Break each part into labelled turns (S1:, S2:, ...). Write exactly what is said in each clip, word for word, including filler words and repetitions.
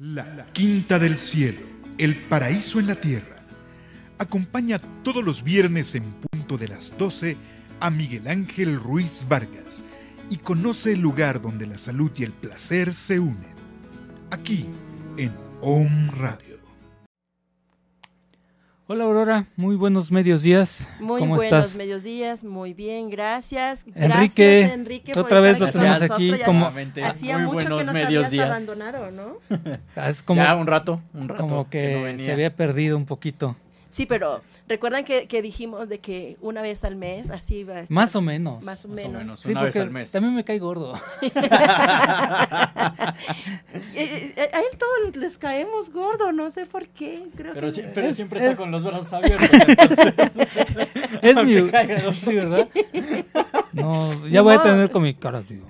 S1: La Quinta del Cielo, el paraíso en la tierra. Acompaña todos los viernes en punto de las doce a Miguel Ángel Ruiz Vargas y conoce el lugar donde la salud y el placer se unen. Aquí, en Om Radio.
S2: Hola Aurora, muy buenos medios días.
S3: Muy
S2: ¿Cómo
S3: buenos
S2: estás?
S3: medios días, muy bien, gracias.
S2: Enrique,
S3: gracias, Enrique por
S2: otra vez
S3: estar
S2: lo tenemos
S3: con
S2: aquí
S3: nosotros.
S2: como
S3: Ya hacía
S4: muy
S3: mucho
S4: buenos
S3: que nos
S4: medios
S3: habías
S4: días.
S3: abandonado, ¿no?
S2: Es como,
S4: ya un rato, un rato
S2: como que,
S4: que no venía.
S2: se había perdido un poquito.
S3: Sí, pero recuerdan que, que dijimos de que una vez al mes, así iba a estar.
S2: Más o menos.
S3: Más o
S4: Más
S3: menos.
S4: o menos,
S2: Sí,
S4: una vez
S2: porque
S4: al mes.
S2: también me cae gordo.
S3: Eh, eh, A él todos les caemos gordo, no sé por qué. Creo
S4: Pero,
S3: que
S4: sí- pero
S2: Es-
S4: siempre
S2: es-
S4: está con los brazos abiertos. Entonces,
S2: Es
S4: aunque
S2: mi...
S4: caiga gordo.
S2: Sí, ¿verdad? No, ya
S3: Ni
S2: voy a
S3: modo.
S2: tener con mi cara, tío.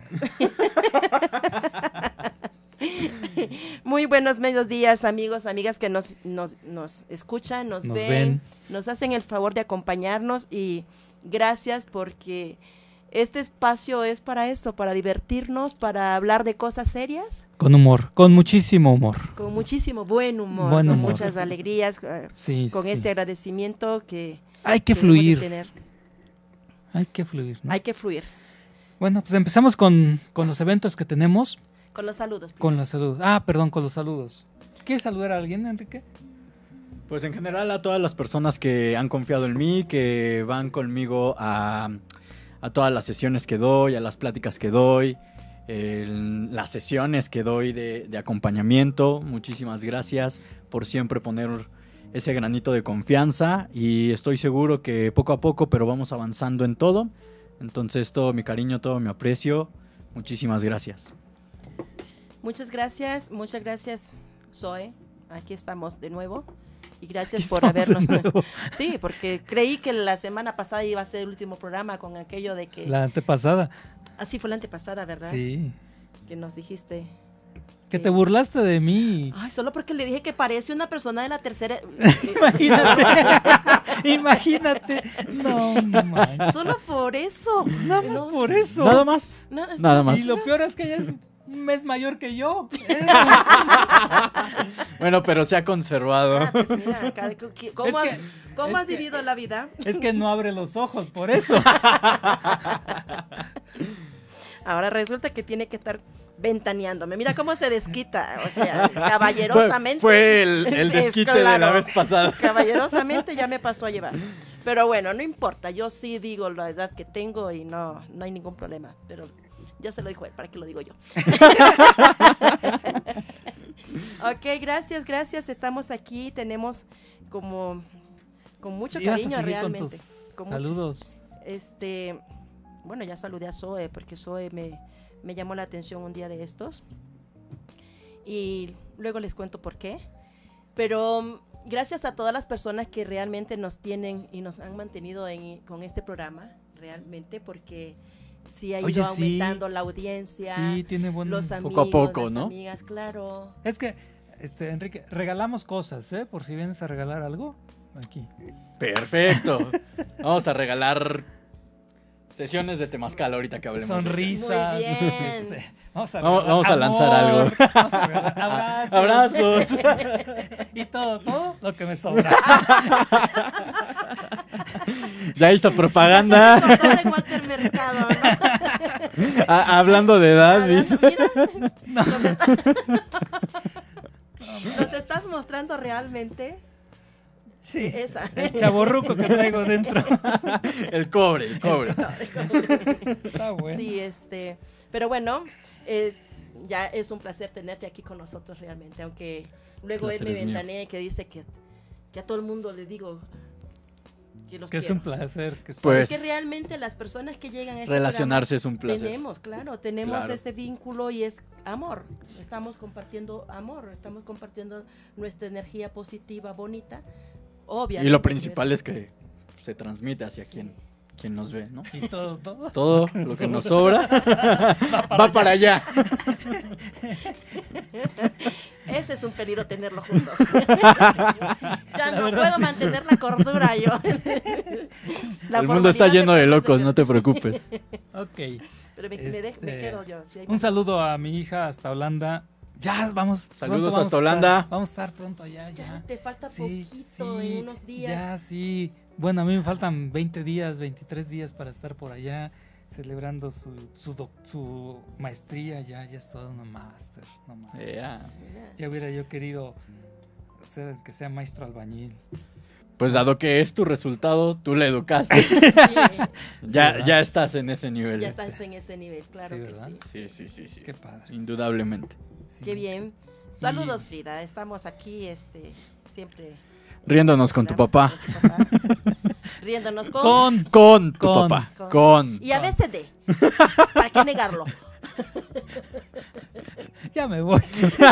S3: muy buenos medios días, amigos, amigas que nos, nos, nos escuchan, nos,
S2: Nos
S3: ven,
S2: ven.
S3: nos hacen el favor de acompañarnos y gracias porque este espacio es para esto, para divertirnos, para hablar de cosas serias,
S2: Con humor, con muchísimo humor.
S3: con muchísimo buen humor,
S2: Buen
S3: con
S2: humor.
S3: muchas alegrías, eh,
S2: Sí,
S3: con
S2: sí.
S3: este agradecimiento que,
S2: Hay que
S3: que debemos de
S2: fluir,
S3: tener.
S2: hay que fluir, ¿no?
S3: Hay que fluir.
S2: Bueno, pues empezamos con, con los eventos que tenemos,
S3: Con los saludos.
S2: con la salud. Ah, perdón, con los saludos. ¿Quieres saludar a alguien, Enrique?
S4: Pues en general a todas las personas que han confiado en mí, que van conmigo a, a todas las sesiones que doy, a las pláticas que doy, el- las sesiones que doy de, de acompañamiento. Muchísimas gracias por siempre poner ese granito de confianza y estoy seguro que poco a poco, pero vamos avanzando en todo. Entonces todo mi cariño, todo mi aprecio. Muchísimas gracias.
S3: Muchas gracias, muchas gracias, Zoe. Aquí estamos de nuevo. Y gracias
S2: Aquí
S3: por
S2: estamos de
S3: habernos.
S2: nuevo.
S3: Sí, porque creí que la semana pasada iba a ser el último programa con aquello de que.
S2: La antepasada.
S3: Así fue la antepasada, ¿verdad?
S2: Sí.
S3: Que nos dijiste.
S2: Que te burlaste de mí.
S3: Ay, solo porque le dije que parece una persona de la tercera.
S2: Imagínate. Imagínate. No, no manches.
S3: Solo por eso.
S2: Nada más
S3: No,
S2: por eso.
S4: Nada más.
S3: no,
S4: Nada más.
S2: Y lo peor es que ella es un mes mayor que yo.
S4: Bueno, pero se ha conservado.
S3: Ah, pues mira, cada- ¿Cómo,
S2: Es
S3: has-
S2: que-
S3: cómo
S2: es
S3: has
S2: que-
S3: vivido la vida?
S2: Es que no abre los ojos, por eso.
S3: Ahora resulta que tiene que estar ventaneándome. Mira cómo se desquita. O sea, caballerosamente.
S4: Fue, fue el, el
S3: Sí,
S4: desquite de
S3: claro.
S4: la vez pasada.
S3: Caballerosamente ya me pasó a llevar. Pero bueno, no importa. Yo sí digo la edad que tengo y no, no hay ningún problema. Pero ya se lo dijo él, ¿para qué lo digo yo? Ok, gracias, gracias. Estamos aquí. Tenemos como con mucho
S2: Ibas a
S3: cariño
S2: seguir
S3: realmente.
S2: con tus
S3: Con mucho-
S2: saludos.
S3: este, bueno, ya saludé a Zoe porque Zoe me, me llamó la atención un día de estos. Y luego les cuento por qué. Pero um, gracias a todas las personas que realmente nos tienen y nos han mantenido en- con este programa, realmente, porque sí ha ido
S2: Oye, sí.
S3: aumentando la audiencia,
S2: Sí, tiene buen...
S3: los
S4: Poco
S3: amigos,
S4: a poco,
S3: las
S4: ¿no?
S3: amigas, claro.
S2: Es que, este, Enrique, regalamos cosas, ¿eh? Por si vienes a regalar algo. Aquí.
S4: Perfecto. Vamos a regalar sesiones de temazcal ahorita que hablemos.
S2: Sonrisas.
S3: Muy bien.
S2: este, vamos a,
S4: Vamos-
S2: regalar
S4: vamos a lanzar
S2: amor,
S4: algo.
S2: Vamos a regalar abrazos.
S4: Abrazos.
S2: Y todo, todo lo que me sobra.
S4: Ya hizo propaganda.
S3: Ya se me acordó de Walter Mercado, ¿no?
S4: Ah, hablando de edad, dice.
S3: Mira, nos, está- nos estás mostrando realmente
S2: Sí.
S3: esa.
S2: El chavorruco que traigo dentro.
S4: El cobre, el cobre.
S2: Está bueno.
S3: Sí, este, pero bueno, eh, ya es un placer tenerte aquí con nosotros realmente, aunque luego él
S4: Placer
S3: me
S4: es mío.
S3: ventanea y que dice que, que a todo el mundo le digo que los
S2: Que es
S3: quiero.
S2: un placer. Que está-
S4: Pues
S3: Porque realmente las personas que llegan a este
S4: relacionarse es un
S3: programa,
S4: placer.
S3: tenemos, claro, tenemos
S4: Claro.
S3: este vínculo y es amor. Estamos compartiendo amor, estamos compartiendo nuestra energía positiva, bonita. Obviamente.
S4: Y lo principal es que se transmite hacia
S3: Sí.
S4: quien, quien nos ve, ¿no?
S2: Y todo, todo.
S4: Todo lo que nos sobra va para allá.
S3: Ese es un peligro tenerlo juntos. ya
S2: La
S3: no
S2: verdad,
S3: puedo
S2: sí.
S3: mantener la cordura yo. La
S4: El mundo está
S3: formalidad
S4: lleno de
S3: permanece
S4: locos,
S3: yo.
S4: no te preocupes.
S2: Ok.
S3: Pero me, me de- me
S2: Este,
S3: quedo yo. sí hay
S2: Un
S3: más.
S2: saludo a mi hija hasta Holanda. Ya vamos.
S4: Saludos
S2: pronto vamos
S4: hasta
S2: a
S4: Holanda.
S2: estar- vamos a estar pronto allá.
S3: Ya
S2: Ya,
S3: te falta
S2: Sí,
S3: poquito,
S2: sí,
S3: en unos días.
S2: Ya, sí. Bueno, a mí me faltan veinte días, veintitrés días para estar por allá celebrando su, su, doc- su maestría. Ya, ya es toda una máster. No manches.
S4: Ya.
S3: Sí,
S2: Ya hubiera yo querido hacer que sea maestro albañil.
S4: Pues dado que es tu resultado, tú le educaste.
S3: sí,
S4: ya,
S2: ¿verdad?
S4: ya estás en ese nivel.
S3: ya estás en ese nivel, claro
S2: Sí,
S3: que
S2: ¿verdad?
S3: sí.
S4: Sí, sí, sí, sí.
S2: Qué padre.
S4: Indudablemente.
S2: Sí.
S3: Qué bien. Saludos, Frida. Estamos aquí, este, siempre.
S4: Riéndonos con tu papá.
S3: Con tu papá. Riéndonos con.
S2: Con.
S4: Con tu
S2: Con.
S4: papá.
S3: Con.
S4: Con.
S3: Y a veces de. ¿Para qué negarlo?
S2: Ya me voy.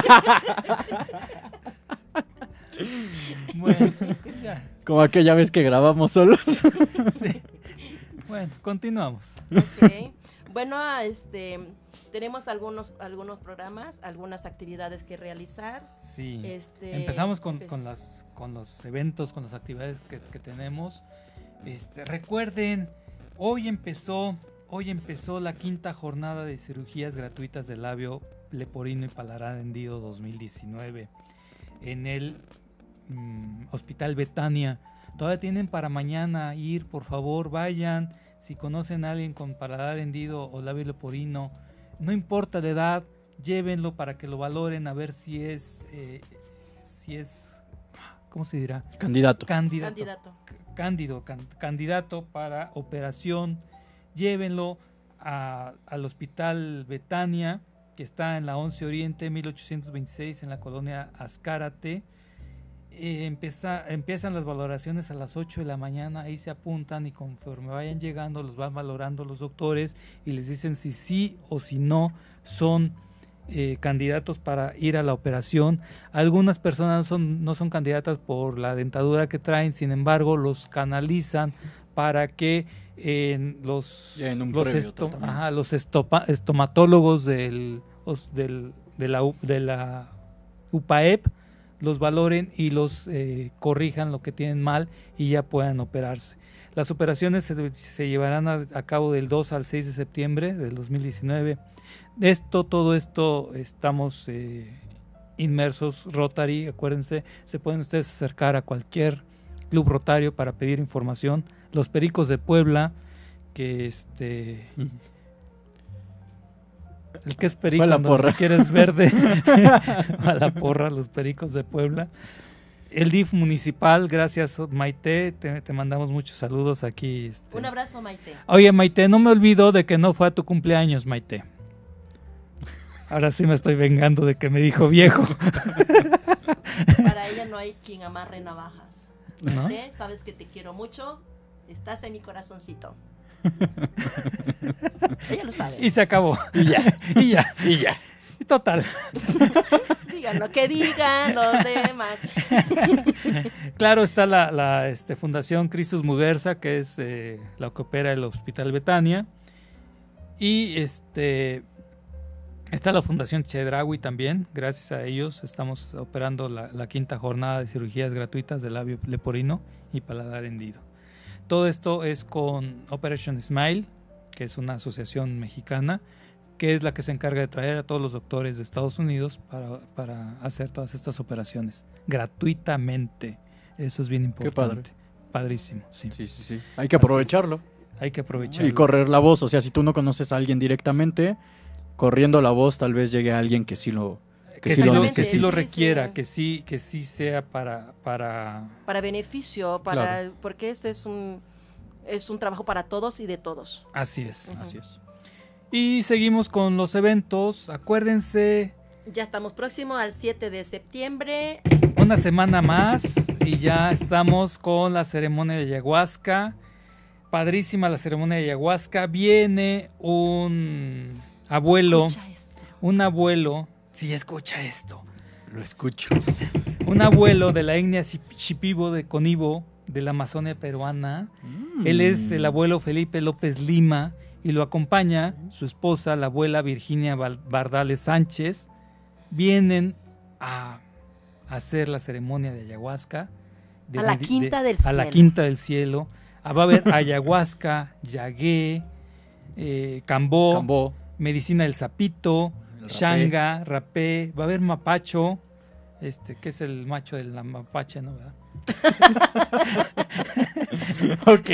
S2: Bueno, ya.
S4: Como aquella vez que grabamos solos.
S2: Sí. Bueno, continuamos.
S3: Ok. Bueno, ah, este, tenemos algunos, algunos programas, algunas actividades que realizar.
S2: Sí.
S3: Este,
S2: Empezamos con,
S3: empe-
S2: con, las, con los eventos, con las actividades que, que tenemos. Este, recuerden, hoy empezó, hoy empezó la quinta jornada de cirugías gratuitas de labio leporino y paladar hendido dos mil diecinueve en el mm, Hospital Betania. Todavía tienen para mañana ir, por favor, vayan. Si conocen a alguien con paladar hendido o labio leporino, no importa la edad, llévenlo para que lo valoren a ver si es, eh, si es, ¿cómo se dirá?
S4: Candidato.
S2: Candidato.
S3: Candidato.
S2: C- Cándido, can- candidato para operación. Llévenlo a- al Hospital Betania, que está en la once Oriente, mil ochocientos veintiséis, en la colonia Azcárate. Eh, empieza, empiezan las valoraciones a las ocho de la mañana, ahí se apuntan y conforme vayan llegando los van valorando los doctores y les dicen si sí o si no son eh, candidatos para ir a la operación. Algunas personas son, no son candidatas por la dentadura que traen, sin embargo los canalizan para que eh, los,
S4: Ya en un
S2: los,
S4: previo
S2: esto-
S4: tratamiento.
S2: ajá, los estopa- estomatólogos del, os- del- de la, U- de la UPAEP los valoren y los eh, corrijan lo que tienen mal y ya puedan operarse. Las operaciones se, se llevarán a, a cabo del dos al seis de septiembre del dos mil diecinueve. Esto, todo esto estamos eh, inmersos. Rotary, acuérdense, se pueden ustedes acercar a cualquier club rotario para pedir información. Los Pericos de Puebla, que este... El que es perico,
S4: Fue a la
S2: donde
S4: porra.
S2: quieres verde, a la porra, los Pericos de Puebla. El D I F municipal, gracias Maite, te, te mandamos muchos saludos aquí. Este.
S3: Un abrazo, Maite.
S2: Oye Maite, no me olvido de que no fue a tu cumpleaños, Maite. Ahora sí me estoy vengando de que me dijo viejo.
S3: Para ella no hay quien amarre navajas.
S2: ¿No?
S3: Maite, sabes que te quiero mucho. Estás en mi corazoncito. Ella lo sabe.
S2: Y se acabó.
S4: Y ya.
S2: Y ya.
S4: Y ya.
S2: Y total.
S3: Digan lo que digan los demás.
S2: Claro, está la, la este, Fundación Cristus Muguerza, que es eh, la que opera el Hospital Betania. Y este está la Fundación Chedraui también. Gracias a ellos estamos operando la, la quinta jornada de cirugías gratuitas de labio leporino y paladar hendido. Todo esto es con Operation Smile, que es una asociación mexicana, que es la que se encarga de traer a todos los doctores de Estados Unidos para, para hacer todas estas operaciones gratuitamente. Eso es bien importante.
S4: padre.
S2: Padrísimo, sí.
S4: Sí, sí, sí. Hay que aprovecharlo.
S2: Hay que aprovecharlo.
S4: Y correr la voz. O sea, si tú no conoces a alguien directamente, corriendo la voz tal vez llegue a alguien que sí lo...
S2: que,
S4: sí
S2: sí
S4: lo
S2: lo,
S4: necesite.
S2: que sí lo
S3: Sí,
S2: requiera,
S3: sí.
S2: que sí, que sí sea para, para
S3: Para beneficio, para
S4: Claro.
S3: porque este es un es un trabajo para todos y de todos.
S2: así es.
S3: Ujú.
S4: Así es.
S2: Y seguimos con los eventos. Acuérdense,
S3: Ya estamos próximos al siete de septiembre.
S2: una semana más y ya estamos con la ceremonia de ayahuasca. Padrísima la ceremonia de ayahuasca. Viene un abuelo,
S3: Escucha esto.
S2: un abuelo, sí, escucha esto,
S4: Lo escucho.
S2: un abuelo de la etnia Shipibo de Conibo, de la Amazonia peruana.
S4: Mm.
S2: Él es el abuelo Felipe López Lima y lo acompaña su esposa, la abuela Virginia Val- Bardales Sánchez. Vienen a hacer la ceremonia de ayahuasca. de
S3: A la
S2: medi-
S3: Quinta del
S2: A la
S3: Cielo.
S2: Quinta del Cielo. Ah, va a haber ayahuasca, yagué, eh, cambó,
S4: Cambó.
S2: medicina del sapito,
S4: El rapé.
S2: Xanga, rapé, va a haber mapacho, este, que es el macho del mapache, ¿no? ¿Verdad?
S4: Ok.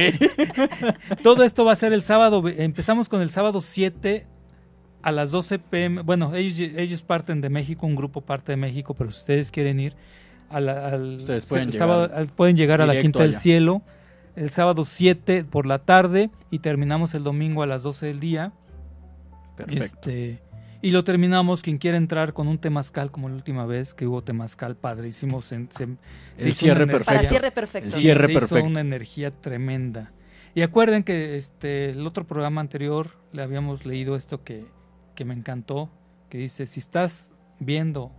S2: Todo esto va a ser el sábado, empezamos con el sábado siete a las doce pm. Bueno, ellos, ellos parten de México, un grupo parte de México, pero si ustedes quieren ir, a la, al,
S4: ustedes pueden
S2: el
S4: llegar,
S2: sábado, al, pueden llegar a la Quinta
S4: allá.
S2: del Cielo, el sábado siete por la tarde y terminamos el domingo a las doce del día.
S4: Perfecto.
S2: Este, y lo terminamos, quien quiera entrar, con un temazcal, como la última vez que hubo temazcal padrísimo. Se, se,
S4: El
S2: se hizo
S4: cierre
S2: una energía-
S3: Para
S4: perfecto.
S3: cierre perfecto.
S4: El
S2: Sí,
S4: cierre
S2: se hizo
S4: perfecto.
S2: una energía tremenda. Y acuerden que este el otro programa anterior le habíamos leído esto que, que me encantó, que dice, si estás viendo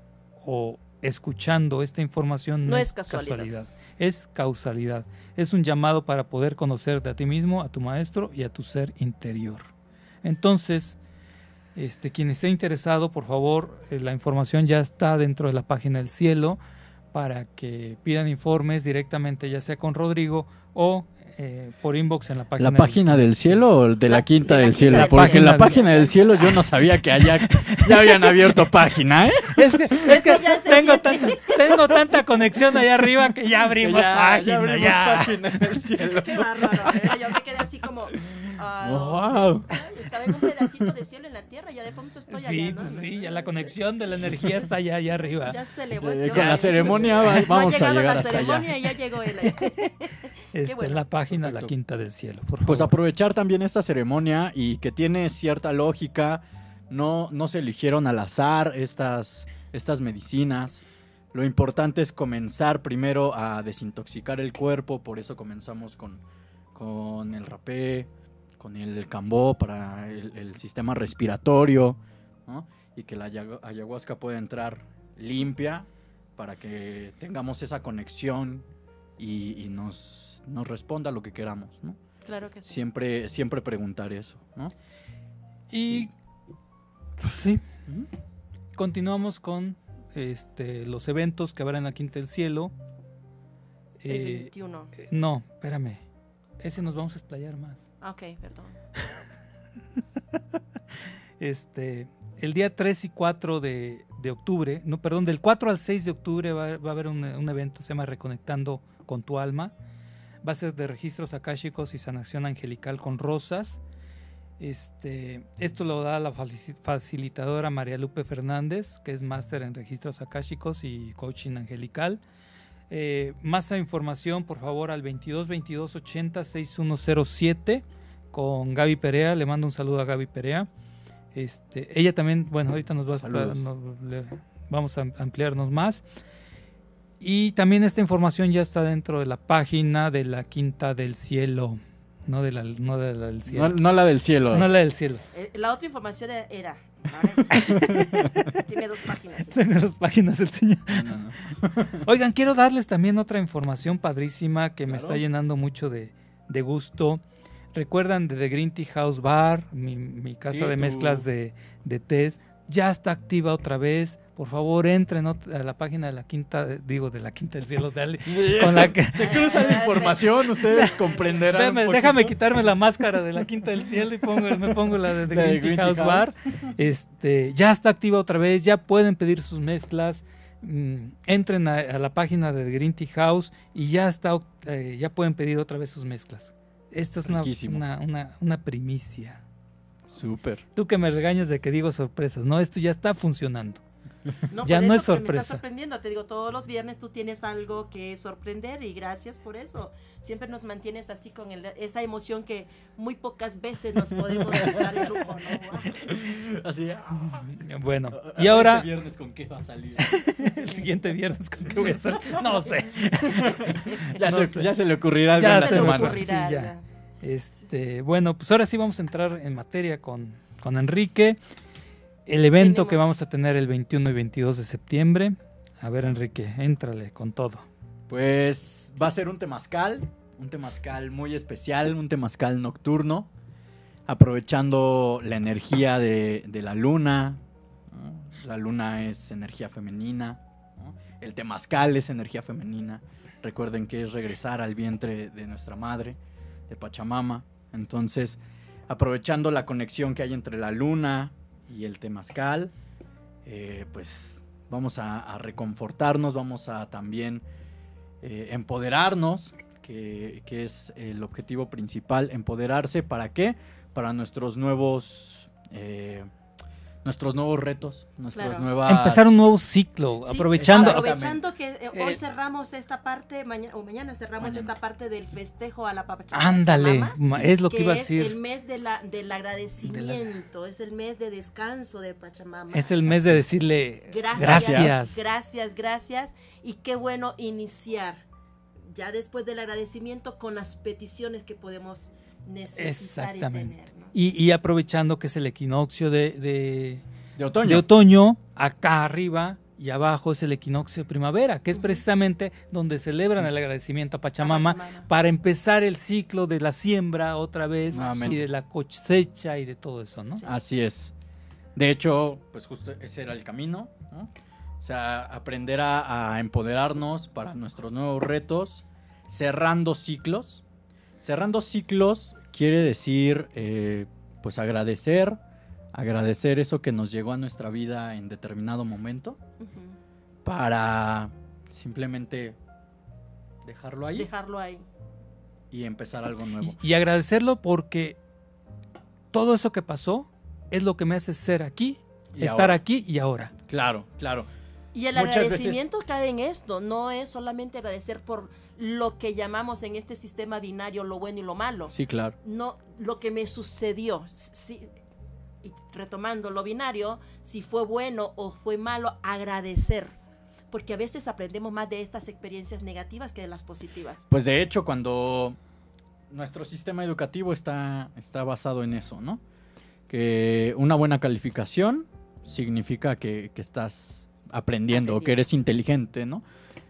S2: o escuchando esta información, no,
S3: No
S2: es
S3: es casualidad.
S2: casualidad, es causalidad. Es un llamado para poder conocerte a ti mismo, a tu maestro y a tu ser interior. Entonces, este, quien esté interesado, por favor, eh, la información ya está dentro de la página del cielo para que pidan informes directamente, ya sea con Rodrigo o eh, por inbox en la página.
S4: ¿La página del cielo o de la
S3: La-
S4: Quinta
S3: de la
S4: del
S3: Quinta
S4: Cielo?
S3: del
S4: Porque en la
S2: Cielo.
S4: página del cielo yo no sabía que allá ya habían abierto página, ¿eh?
S2: Es que, es que
S3: ya se
S2: tengo,
S3: siente.
S2: tanta, tengo tanta conexión allá arriba que ya abrimos
S4: Ya,
S2: página.
S4: ya abrimos
S2: ya.
S4: página en el cielo.
S3: Qué bárbaro, ¿eh? Yo me quedé así como... ah,
S4: Wow.
S3: ay, estaba en un pedacito de cielo en la tierra, ya de pronto estoy
S2: Sí,
S3: allá, ¿no?
S2: pues sí, ya la conexión de la energía está allá, allá arriba.
S3: Ya se elevó
S4: Eh,
S3: este
S4: con la
S3: hombre.
S4: ceremonia va-
S3: No ha
S4: vamos a
S3: llegado
S4: llegar
S3: la
S4: hasta
S3: ceremonia
S4: allá.
S3: y ya llegó él.
S2: Este,
S3: bueno.
S2: en la página
S4: Perfecto.
S2: La Quinta del Cielo, por favor.
S4: Pues aprovechar también esta ceremonia y que tiene cierta lógica. No, no se eligieron al azar estas, estas medicinas. Lo importante es comenzar primero a desintoxicar el cuerpo. Por eso comenzamos con, con el rapé, con el cambó para el, el sistema respiratorio, ¿no? Y que la ayahu- ayahuasca pueda entrar limpia para que tengamos esa conexión y, y nos, nos responda lo que queramos, ¿no?
S3: Claro que sí.
S4: Siempre, siempre preguntar eso, ¿no?
S2: Y pues, sí, continuamos con este, los eventos que habrá en la Quinta del Cielo.
S3: El
S2: Eh,
S3: veintiuno.
S2: eh, no, espérame. Ese nos vamos a explayar más.
S3: Ah, ok, perdón.
S2: Este, el día tres y cuatro de, de octubre, no, perdón, del cuatro al seis de octubre va, va a haber un, un evento, se llama Reconectando con tu alma. Va a ser de registros akáshicos y sanación angelical con rosas. Este, esto lo da la faci- facilitadora María Lupe Fernández, que es máster en registros akáshicos y coaching angelical. Eh, más información, por favor, al veintidós veintidós ochenta sesenta y uno cero siete con Gaby Perea. Le mando un saludo a Gaby Perea. Este, ella también, bueno, ahorita nos va a estar,
S4: Saludos.
S2: nos- le- vamos a ampliarnos más. Y también esta información ya está dentro de la página de la Quinta del Cielo, no de la, no de la del
S4: No,
S2: cielo,
S4: no la del cielo.
S2: no la del cielo.
S3: Eh, la otra información era... era- ahora sí. Tiene dos páginas.
S2: Tengo las páginas del señor.
S4: No, no.
S2: Oigan, quiero darles también otra información padrísima que me
S4: Claro.
S2: está llenando mucho de, de gusto. ¿Recuerdan de The Green Tea House Bar? Mi, mi casa
S4: Sí,
S2: de
S4: tu-
S2: mezclas de, de tés. Ya está activa otra vez. Por favor, entren ot- a la página de la Quinta, digo, de la Quinta del Cielo. Dale, con la que...
S4: Se cruza la información, ustedes comprenderán. un
S2: Espérame, déjame
S4: poquito.
S2: quitarme la máscara de la Quinta del Cielo y pongo, me pongo la de The
S4: La de
S2: Green Tea
S4: Green Tea
S2: House
S4: House.
S2: Bar. Este, ya está activa otra vez, ya pueden pedir sus mezclas. Mm, entren a, a la página de The Green Tea House y ya está, eh, ya pueden pedir otra vez sus mezclas. Esto es una,
S4: Riquísimo.
S2: una, una, una primicia.
S4: Súper.
S2: Tú que me regañas de que digo sorpresas, no, esto ya está funcionando.
S3: No,
S2: Ya
S3: por
S2: no
S3: eso
S2: es
S3: que Me
S2: sorpresa.
S3: estás sorprendiendo. Te digo, todos los viernes tú tienes algo que sorprender y gracias por eso. Siempre nos mantienes así con el- esa emoción que muy pocas veces nos podemos dar el lujo, ¿no?
S4: Así. ah,
S2: Bueno,
S4: a-
S2: y
S4: a-
S2: ahora
S4: Este viernes con qué va a salir.
S2: el siguiente viernes con qué voy a hacer, no sé.
S4: Ya,
S2: No
S4: se,
S2: sé.
S4: ya se le ocurrirá algo
S2: Ya
S4: en la
S2: se
S3: Se
S2: me
S3: me
S4: semana.
S2: ocurrirá.
S3: ocurrirá,
S2: Sí, ya.
S3: ya.
S2: Este, bueno, pues ahora sí vamos a entrar en materia con, con Enrique. El evento
S3: Tenemos-
S2: que vamos a tener el veintiuno y veintidós de septiembre. A ver, Enrique, éntrale con todo.
S4: Pues va a ser un temazcal, un temazcal muy especial, un temazcal nocturno, aprovechando la energía de, de la luna, ¿no? La luna es energía femenina, ¿no? El temazcal es energía femenina. Recuerden que es regresar al vientre de nuestra madre, de Pachamama. Entonces, aprovechando la conexión que hay entre la luna y el temazcal, eh, pues vamos a, a reconfortarnos, vamos a también eh, empoderarnos, que, que es el objetivo principal, empoderarse. ¿Para qué? Para nuestros nuevos... Eh, nuestros nuevos retos, nuestras
S3: Claro.
S4: nuevas...
S2: Empezar un nuevo ciclo,
S3: Sí,
S2: aprovechando...
S3: aprovechando que eh, hoy
S2: Eh,
S3: cerramos esta parte, mañana, o mañana cerramos
S4: Mañana.
S3: esta parte del festejo a la Pachamama.
S2: Ándale, ma- es lo que,
S3: que
S2: iba a
S3: es
S2: decir.
S3: el mes de la, del agradecimiento, es el mes de descanso de Pachamama.
S2: Es el mes de decirle
S3: Gracias,
S2: gracias.
S3: gracias, gracias, y qué bueno iniciar ya después del agradecimiento con las peticiones que podemos necesitar y
S2: Exactamente.
S3: tener, ¿no?
S2: Y, y aprovechando que es el equinoccio de, de,
S4: de otoño.
S2: de otoño, acá arriba y abajo es el equinoccio de primavera, que es
S3: Ujú.
S2: precisamente donde celebran el agradecimiento a Pachamama,
S3: Pachamama.
S2: para empezar el ciclo de la siembra otra vez
S4: Nuevamente.
S2: y de la cosecha y de todo eso, ¿no?
S3: Sí.
S4: Así es. De hecho, pues justo ese era el camino, ¿no? O sea, aprender a, a empoderarnos para nuestros nuevos retos, cerrando ciclos. Cerrando ciclos quiere decir, eh, pues agradecer, agradecer eso que nos llegó a nuestra vida en determinado momento,
S3: Ujú.
S4: para simplemente dejarlo ahí
S3: Dejarlo ahí.
S4: y empezar algo nuevo.
S2: Y, y agradecerlo porque todo eso que pasó es lo que me hace ser aquí,
S4: Y
S2: estar
S4: ahora.
S2: aquí y ahora.
S4: Claro, claro.
S3: Y el
S4: Muchas
S3: agradecimiento cae en esto, no es solamente agradecer por lo que llamamos en este sistema binario lo bueno y lo malo.
S4: Sí, claro.
S3: No, lo que me sucedió. Si, y retomando lo binario, si fue bueno o fue malo, agradecer. Porque a veces aprendemos más de estas experiencias negativas que de las positivas.
S4: Pues de hecho, cuando nuestro sistema educativo está, está basado en eso, ¿no? Que una buena calificación significa que, que estás aprendiendo, o que
S3: Aprendiendo.
S4: eres inteligente, ¿no?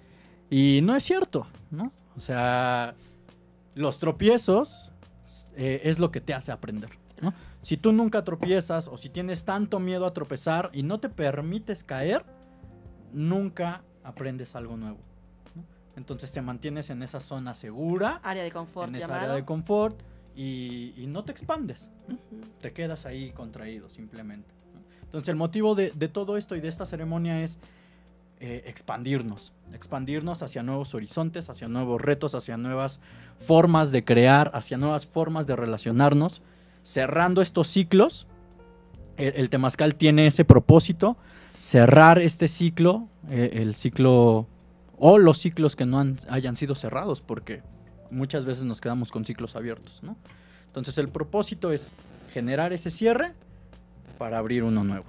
S4: Y no es cierto, ¿no? O sea, los tropiezos eh, es lo que te hace aprender, ¿no? Si tú nunca tropiezas o si tienes tanto miedo a tropezar y no te permites caer, nunca aprendes algo nuevo, ¿no? Entonces te mantienes en esa zona segura,
S3: Área de confort
S4: en esa
S3: llamado.
S4: área de confort y, y no te expandes, ¿no?
S3: Ujú.
S4: Te quedas ahí contraído simplemente, ¿no? Entonces el motivo de, de todo esto y de esta ceremonia es eh, expandirnos, expandirnos hacia nuevos horizontes, hacia nuevos retos, hacia nuevas formas de crear, hacia nuevas formas de relacionarnos, cerrando estos ciclos. El, el temazcal tiene ese propósito, cerrar este ciclo, eh, el ciclo o los ciclos que no han- hayan sido cerrados, porque muchas veces nos quedamos con ciclos abiertos, ¿no? Entonces el propósito es generar ese cierre para abrir uno nuevo.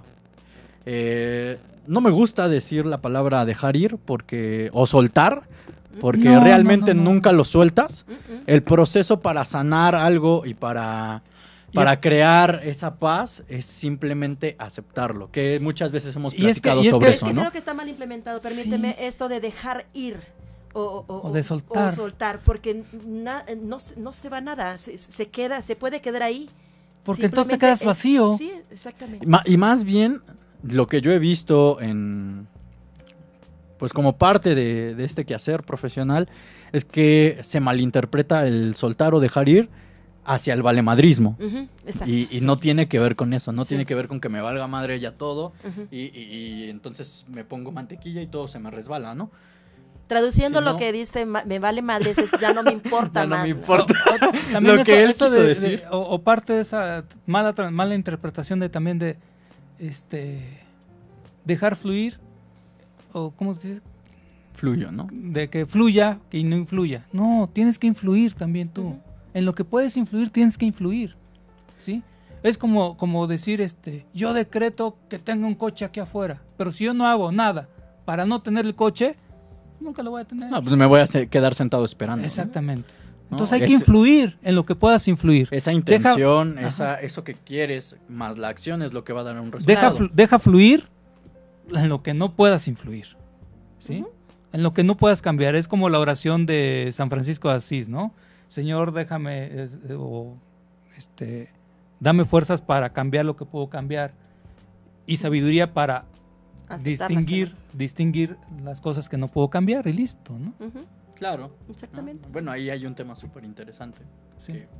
S4: Eh, no me gusta decir la palabra dejar ir porque o soltar, porque
S2: No, no,
S4: realmente
S2: no, no.
S4: nunca lo sueltas.
S3: Ujú.
S4: El proceso para sanar algo y para, para
S2: Y-
S4: crear esa paz es simplemente aceptarlo, que muchas veces hemos
S2: Y es que-
S4: platicado
S2: y es
S4: sobre
S2: que-
S3: Es
S4: eso,
S3: que
S4: ¿no?
S3: creo que está mal implementado. Permíteme esto de dejar ir. O, o-
S2: O de soltar.
S3: o soltar, porque na- no, se- no se va nada, se, se queda, se puede quedar ahí.
S2: Porque entonces te
S3: Simplemente
S2: quedas
S3: es-
S2: vacío.
S3: Sí, exactamente.
S4: Ma- y más bien, lo que yo he visto en, pues como parte de, de este quehacer profesional, es que se malinterpreta el soltar o dejar ir hacia el valemadrismo.
S3: Ujú, exacto,
S4: Y, y
S3: sí,
S4: no tiene
S3: sí.
S4: que ver con eso, no
S3: Sí.
S4: tiene que ver con que me valga madre ya todo
S3: Ujú.
S4: y, y- y entonces me pongo mantequilla y todo se me resbala, ¿no?
S3: Traduciendo
S4: Si
S3: lo
S4: no-
S3: que dice, ma- me vale madres, es ya no me importa
S4: Ya no
S3: más.
S4: me importa.
S2: También
S4: Lo
S2: eso-
S4: que él
S2: eso
S4: quiso
S2: de-
S4: decir.
S2: de- o, o parte de esa mala, tra- mala interpretación de también de este dejar fluir, o cómo se dice,
S4: Fluyo, ¿no?
S2: de que fluya, que no influya. No, tienes que influir también tú.
S3: Ujú.
S2: En lo que puedes influir, tienes que influir. ¿Sí? Es como, como decir, este, yo decreto que tenga un coche aquí afuera, pero si yo no hago nada para no tener el coche, nunca lo voy a tener.
S4: No, pues me voy a se- quedar sentado esperando, ¿no?
S2: Exactamente.
S4: ¿no?
S2: Entonces hay que
S4: Es-
S2: influir en lo que puedas influir.
S4: Esa intención,
S2: Deja-
S4: esa, eso que quieres, más la acción es lo que va a dar un
S2: Deja,
S4: resultado.
S2: flu- deja fluir en lo que no puedas influir. ¿Sí?
S3: Ujú.
S2: En lo que no puedas cambiar. Es como la oración de San Francisco de Asís, ¿no? Señor, déjame, eh, eh, o este, dame fuerzas para cambiar lo que puedo cambiar y sabiduría para
S3: Aceptar las
S2: distinguir,
S3: cosas.
S2: distinguir las cosas que no puedo cambiar y listo, ¿no?
S3: Ujú,
S4: Claro. ¿no?
S3: exactamente.
S4: Bueno, ahí hay un tema súper interesante.
S2: Sí.
S4: que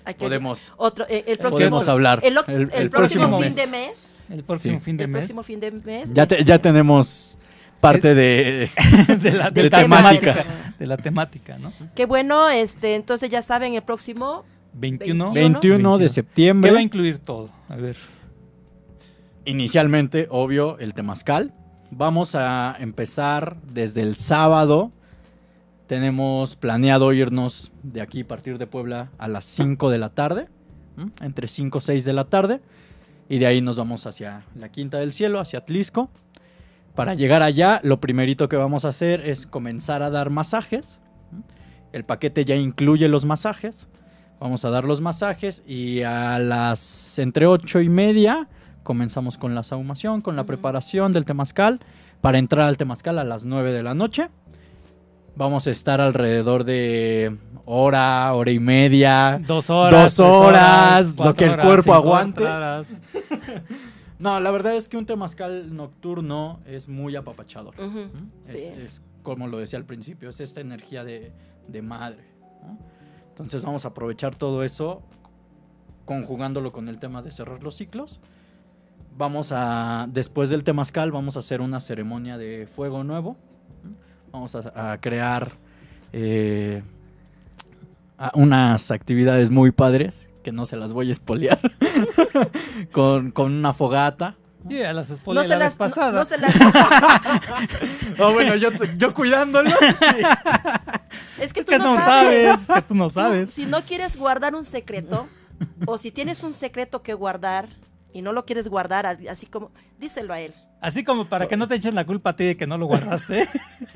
S3: Hay que-
S4: podemos,
S3: Otro, eh, el próximo,
S4: podemos hablar.
S3: El,
S4: El-
S3: el
S4: el
S3: próximo,
S4: próximo
S3: fin
S4: mes.
S3: de mes.
S2: El próximo
S4: Sí.
S2: fin de
S3: El
S2: mes.
S3: próximo fin de mes.
S4: Ya, te-
S3: este,
S4: ya tenemos parte de,
S2: de la,
S4: de
S3: del
S2: tema
S4: temática.
S3: tema.
S2: de la temática, ¿no?
S3: Qué bueno, este, entonces ya saben, el próximo
S2: veintiuno.
S4: veintiuno de
S2: ¿Qué
S4: septiembre.
S2: va a incluir todo? A ver.
S4: Inicialmente, obvio, el temazcal. Vamos a empezar desde el sábado. Tenemos planeado irnos de aquí, a partir de Puebla, a las cinco de la tarde. ¿m? Entre cinco y seis de la tarde. Y de ahí nos vamos hacia la Quinta del Cielo, hacia Atlisco. Para llegar allá, lo primerito que vamos a hacer es comenzar a dar masajes. ¿m? El paquete ya incluye los masajes. Vamos a dar los masajes y a las entre ocho y media comenzamos con la sahumación, con la
S3: Ujú.
S4: preparación del temazcal. Para entrar al temazcal a las nueve de la noche. Vamos a estar alrededor de hora, hora y media.
S2: Dos horas.
S4: Dos
S2: tres
S4: horas, lo
S2: cuatro
S4: que el
S2: horas,
S4: cuerpo
S2: cinco
S4: aguante.
S2: horas.
S4: No, la verdad es que un temazcal nocturno es muy apapachador.
S3: Ujú,
S4: ¿m?
S3: sí.
S4: Es, es como lo decía al principio, es esta energía de, de madre, ¿no? Entonces vamos a aprovechar todo eso conjugándolo con el tema de cerrar los ciclos. Vamos a, después del temazcal, vamos a hacer una ceremonia de fuego nuevo. Vamos a, a crear eh, a- unas actividades muy padres que no se las voy a espolear. con, con una fogata.
S2: Sí, a las
S3: No
S2: spoilers
S3: se
S2: la vez
S3: las, no,
S2: pasada.
S3: no se las-
S4: Ah, bueno, yo, yo cuidándolo.
S3: es que
S2: Es
S3: tú
S2: que
S3: no,
S2: no
S3: sabes.
S2: sabes, que tú no
S3: Tú,
S2: sabes.
S3: si no quieres guardar un secreto, o si tienes un secreto que guardar y no lo quieres guardar, a- así como, díselo a él.
S2: Así como para que no te echen la culpa a ti de que no lo guardaste.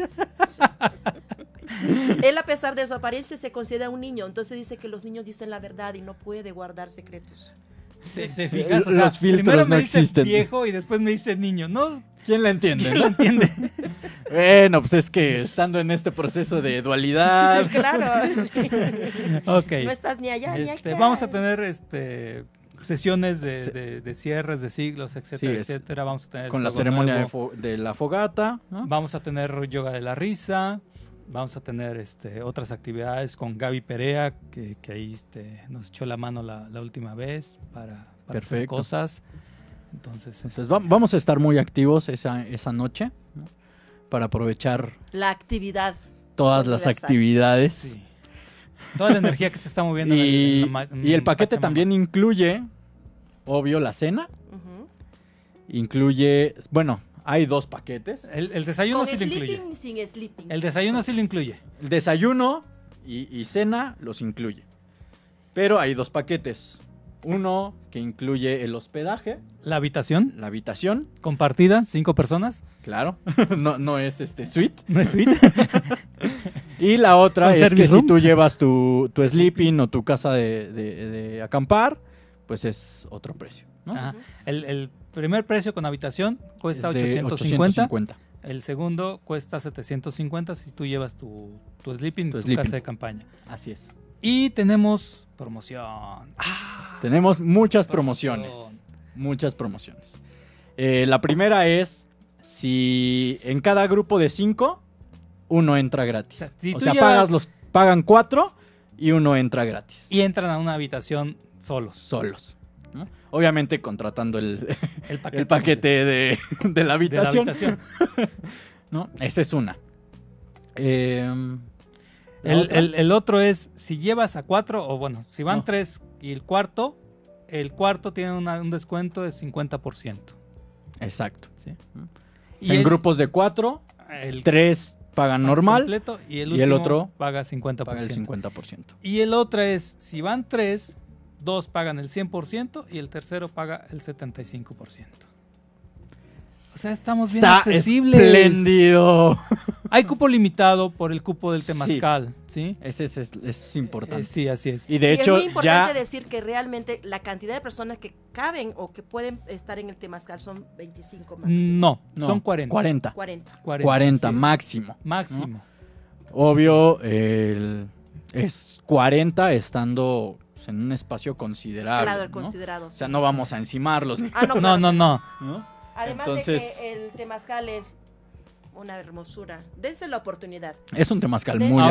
S3: Él, a pesar de su apariencia, se considera un niño, entonces dice que los niños dicen la verdad y no puede guardar secretos.
S2: ¿Te, te fijas? O sea,
S4: Los filtros
S2: primero me
S4: no
S2: dice
S4: existen.
S2: viejo y después me dice niño. No,
S4: ¿Quién la entiende?
S2: ¿quién
S4: no?
S2: lo entiende?
S4: Bueno, pues es que estando en este proceso de dualidad.
S3: Claro, sí.
S2: Ok.
S3: No estás ni allá ni
S2: Este,
S3: acá.
S2: vamos a tener este sesiones de,
S4: Sí.
S2: de- de cierres de siglos, etcétera,
S4: Sí, es-
S2: etcétera. Vamos a tener
S4: Con la
S2: fuego
S4: ceremonia de,
S2: nuevo.
S4: fo- de la fogata, ¿no?
S2: Vamos a tener yoga de la risa. Vamos a tener este, otras actividades con Gaby Perea, que, que ahí este, nos echó la mano la, la última vez para, para hacer
S4: Perfecto.
S2: cosas. Entonces,
S4: Entonces
S2: este,
S4: va- vamos a estar muy activos esa, esa noche, ¿no? Para aprovechar
S3: La actividad.
S4: todas las
S3: Universal.
S4: actividades.
S2: sí. Toda la energía que se está moviendo en el-
S4: Y,
S2: en la ma- en
S4: y el paquete
S2: Pachamama.
S4: también incluye, obvio, la cena.
S3: Ujú.
S4: Incluye, bueno, hay dos paquetes.
S2: El, el desayuno
S3: Con
S2: sí lo incluye.
S3: sleeping y sin sleeping.
S2: El desayuno sí lo incluye.
S4: El desayuno y, y cena los incluye. Pero hay dos paquetes. Uno que incluye el hospedaje,
S2: La habitación
S4: la habitación,
S2: compartida, cinco personas.
S4: claro, no, no es este suite.
S2: No es suite.
S4: Y la otra
S2: ¿Con
S4: es que
S2: service
S4: si
S2: room?
S4: tú llevas tu, tu sleeping o tu casa de, de- de acampar, pues es otro precio, ¿no?
S2: Ajá. El, el primer precio con habitación cuesta
S4: Es de
S2: ochocientos cincuenta.
S4: ochocientos cincuenta.
S2: El segundo cuesta setecientos cincuenta si tú llevas tu, tu sleeping,
S4: Tu
S2: tu,
S4: sleeping.
S2: casa de campaña.
S4: Así es.
S2: Y tenemos promoción. Ah,
S4: Tenemos muchas
S2: promoción.
S4: promociones. Muchas promociones. Eh, la primera es, si en cada grupo de cinco, uno entra gratis.
S2: O sea, si
S4: O
S2: tú
S4: sea,
S2: llevas-
S4: pagas los, pagan cuatro y uno entra gratis.
S2: Y entran a una habitación solos.
S4: Solos. ¿no? Obviamente contratando el,
S2: El paquete,
S4: el paquete de, de la
S2: de la
S4: habitación.
S2: habitación.
S4: ¿no? Esa es una. Eh, la
S2: El,
S4: otra,
S2: el- el otro es, si llevas a cuatro, o bueno, si van
S4: No.
S2: tres y el cuarto, el cuarto tiene una- un descuento de cincuenta por ciento.
S4: Exacto.
S2: ¿sí?
S4: ¿Mm?
S2: Y
S4: en
S2: el-
S4: grupos de cuatro,
S2: el
S4: tres pagan normal,
S2: completo y el,
S4: y el
S2: último
S4: otro
S2: paga cincuenta por
S4: paga el
S2: ciento.
S4: cincuenta por ciento.
S2: Y el otro es, si van tres, dos pagan el cien por ciento y el tercero paga el setenta y cinco por ciento. O sea, estamos bien
S4: Está
S2: accesibles.
S4: espléndido.
S2: Hay cupo limitado por el cupo del
S4: Sí.
S2: temazcal, ¿sí?
S4: Ese es, es- es importante.
S2: Eh, sí, así es.
S4: Y de
S3: Y
S4: hecho,
S3: es muy importante
S4: ya
S3: decir que realmente la cantidad de personas que caben o que pueden estar en el temazcal son veinticinco máximo.
S2: No,
S4: no,
S2: son cuarenta.
S4: cuarenta.
S3: cuarenta.
S2: cuarenta,
S4: cuarenta
S2: así es.
S4: máximo.
S2: Máximo.
S4: Obvio, el- es cuarenta estando pues, en un espacio considerable.
S3: Claro, el
S4: ¿no?
S3: considerado.
S4: O sea, no vamos a encimarlos.
S3: Ah, no,
S2: No,
S3: claro.
S2: no, no.
S4: ¿no?
S3: Además
S4: Entonces-
S3: de que el temazcal es una hermosura. Dense la oportunidad.
S4: Es un temazcal
S3: Dense
S4: muy
S3: la
S2: Ahora,
S4: amplio.
S3: oportunidad.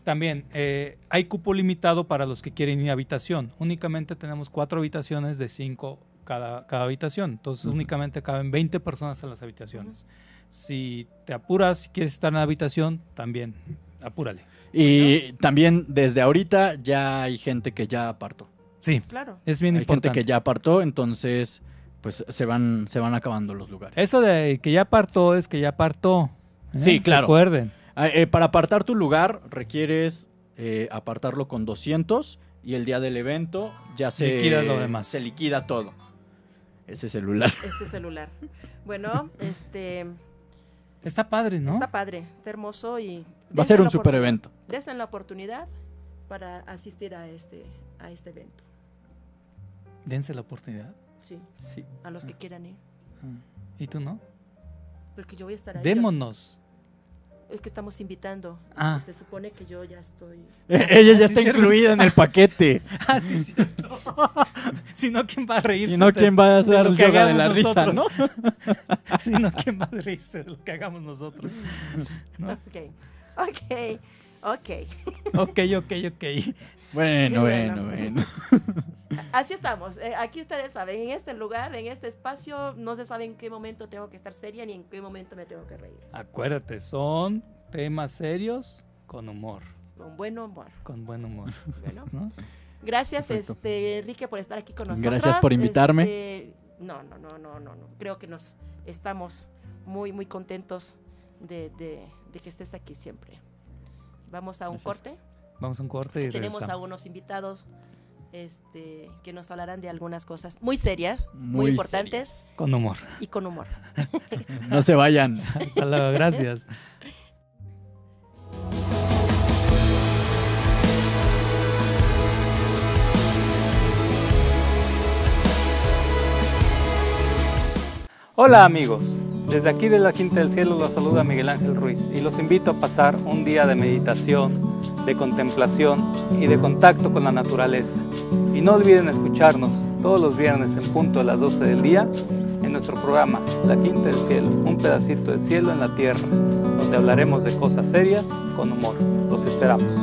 S2: también eh, hay cupo limitado para los que quieren ir a habitación. Únicamente tenemos cuatro habitaciones de cinco cada, cada habitación. Entonces uh-huh. únicamente caben veinte personas en las habitaciones. Uh-huh. Si te apuras, si quieres estar en la habitación, también apúrale.
S4: Y ¿no? También desde ahorita ya hay gente que ya apartó.
S2: Sí,
S3: claro.
S2: Es bien
S4: hay
S2: importante.
S4: Hay gente que ya apartó, entonces pues se van, se van acabando los lugares.
S2: Eso de que ya apartó es que ya apartó. ¿eh?
S4: Sí, claro.
S2: Recuerden.
S4: Eh, para apartar tu lugar requieres eh, apartarlo con doscientos y el día del evento ya se
S2: liquida lo demás.
S4: Se liquida todo. Ese celular.
S3: Este celular. Bueno, este...
S2: Está padre, ¿no?
S3: Está padre, está hermoso y...
S4: Va a ser un super evento.
S3: Desen la oportunidad para asistir a este, a este evento.
S2: Dense la oportunidad.
S3: Sí,
S4: sí.
S3: A los
S2: ah.
S3: que quieran ir.
S2: Ah. ¿Y tú no?
S3: Porque yo voy a estar ahí.
S2: Démonos.
S3: Es que estamos invitando.
S2: Ah.
S3: Se supone que yo ya estoy...
S4: Eh, ella ya
S2: ah,
S4: está
S2: sí,
S4: incluida
S2: cierto.
S4: en el paquete.
S2: Ah, sí, sí. Si no, ¿quién va a reírse?
S4: Si no, ¿quién va a hacer
S2: el
S4: yoga de la risa, no?
S2: Si no, ¿quién va a reírse de lo que hagamos nosotros? ¿No?
S3: Ok, ok, ok.
S2: Ok, ok, ok.
S4: Bueno,
S3: bueno.
S4: bueno, bueno.
S3: Así estamos. Eh, aquí ustedes saben, en este lugar, en este espacio, no se sabe en qué momento tengo que estar seria ni en qué momento me tengo que reír.
S2: Acuérdate, son temas serios con humor.
S3: Con buen humor.
S2: Con buen humor.
S3: Bueno.
S2: ¿No?
S3: Gracias,
S4: Perfecto.
S3: este, Enrique, por estar aquí con nosotros.
S4: Gracias por invitarme.
S3: Este, no, no, no, no, no, no. Creo que nos estamos muy, muy contentos de, de, de que estés aquí siempre. Vamos a un
S4: Gracias.
S3: corte.
S2: Vamos a un corte y
S3: Tenemos
S2: regresamos.
S3: a unos invitados este, que nos hablarán de algunas cosas muy serias, muy,
S4: Muy
S3: importantes
S4: serias.
S2: Con humor.
S3: y con humor.
S4: No se vayan.
S2: Hasta luego, gracias. Hola amigos, desde aquí de la Quinta del Cielo los saluda Miguel Ángel Ruiz y los invito a pasar un día de meditación, de contemplación y de contacto con la naturaleza. Y no olviden escucharnos todos los viernes en punto a las doce del día en nuestro programa La Quinta del Cielo, un pedacito de cielo en la tierra, donde hablaremos de cosas serias con humor. Los esperamos.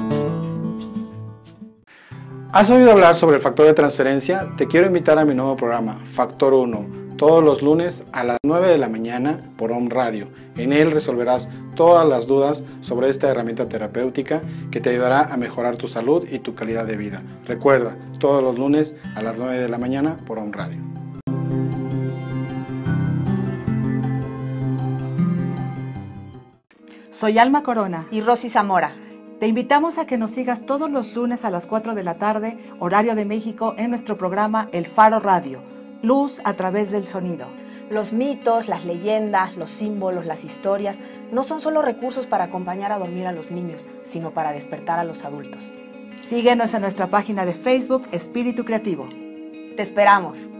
S5: ¿Has oído hablar sobre el factor de transferencia? Te quiero invitar a mi nuevo programa, Factor uno, todos los lunes a las nueve de la mañana por Om Radio. En él resolverás todas las dudas sobre esta herramienta terapéutica que te ayudará a mejorar tu salud y tu calidad de vida. Recuerda, todos los lunes a las nueve de la mañana por Om Radio.
S6: Soy Alma Corona
S7: y Rosy Zamora.
S6: Te invitamos a que nos sigas todos los lunes a las cuatro de la tarde, horario de México, en nuestro programa El Faro Radio, luz a través del sonido.
S7: Los mitos, las leyendas, los símbolos, las historias no son solo recursos para acompañar a dormir a los niños, sino para despertar a los adultos.
S6: Síguenos en nuestra página de Facebook Espíritu Creativo.
S7: Te esperamos.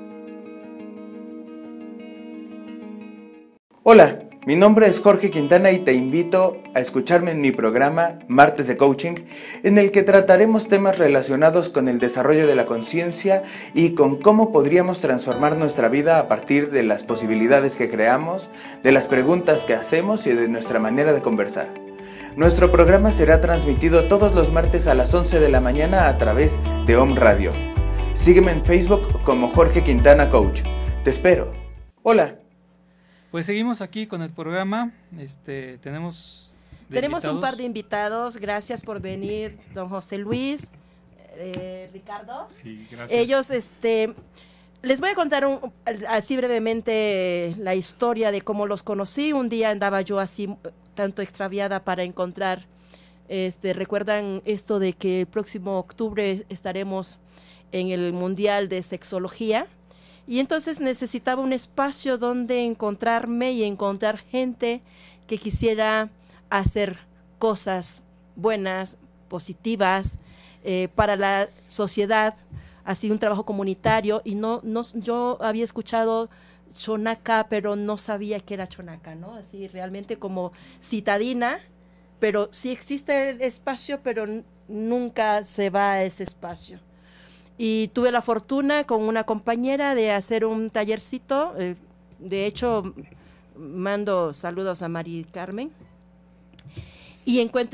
S8: Hola, mi nombre es Jorge Quintana y te invito a escucharme en mi programa Martes de Coaching, en el que trataremos temas relacionados con el desarrollo de la conciencia y con cómo podríamos transformar nuestra vida a partir de las posibilidades que creamos, de las preguntas que hacemos y de nuestra manera de conversar. Nuestro programa será transmitido todos los martes a las once de la mañana a través de Om Radio. Sígueme en Facebook como Jorge Quintana Coach. Te espero. Hola.
S2: Pues seguimos aquí con el programa. Este, tenemos
S3: Tenemos
S2: invitados.
S3: un par de invitados. Gracias por venir, don José Luis, eh, Ricardo.
S1: Sí, gracias.
S3: Ellos, este, les voy a contar un, así brevemente la historia de cómo los conocí. Un día andaba yo así tanto extraviada para encontrar, este, recuerdan esto de que el próximo octubre estaremos en el Mundial de Sexología. Y entonces necesitaba un espacio donde encontrarme y encontrar gente que quisiera hacer cosas buenas, positivas, eh, para la sociedad, así un trabajo comunitario. Y no, no, yo había escuchado Chonaca, pero no sabía que era Chonaca, ¿no? Así realmente como citadina, pero sí existe el espacio, pero nunca se va a ese espacio. Y tuve la fortuna con una compañera de hacer un tallercito. Eh, de hecho, mando saludos a Mari Carmen. Y encuentro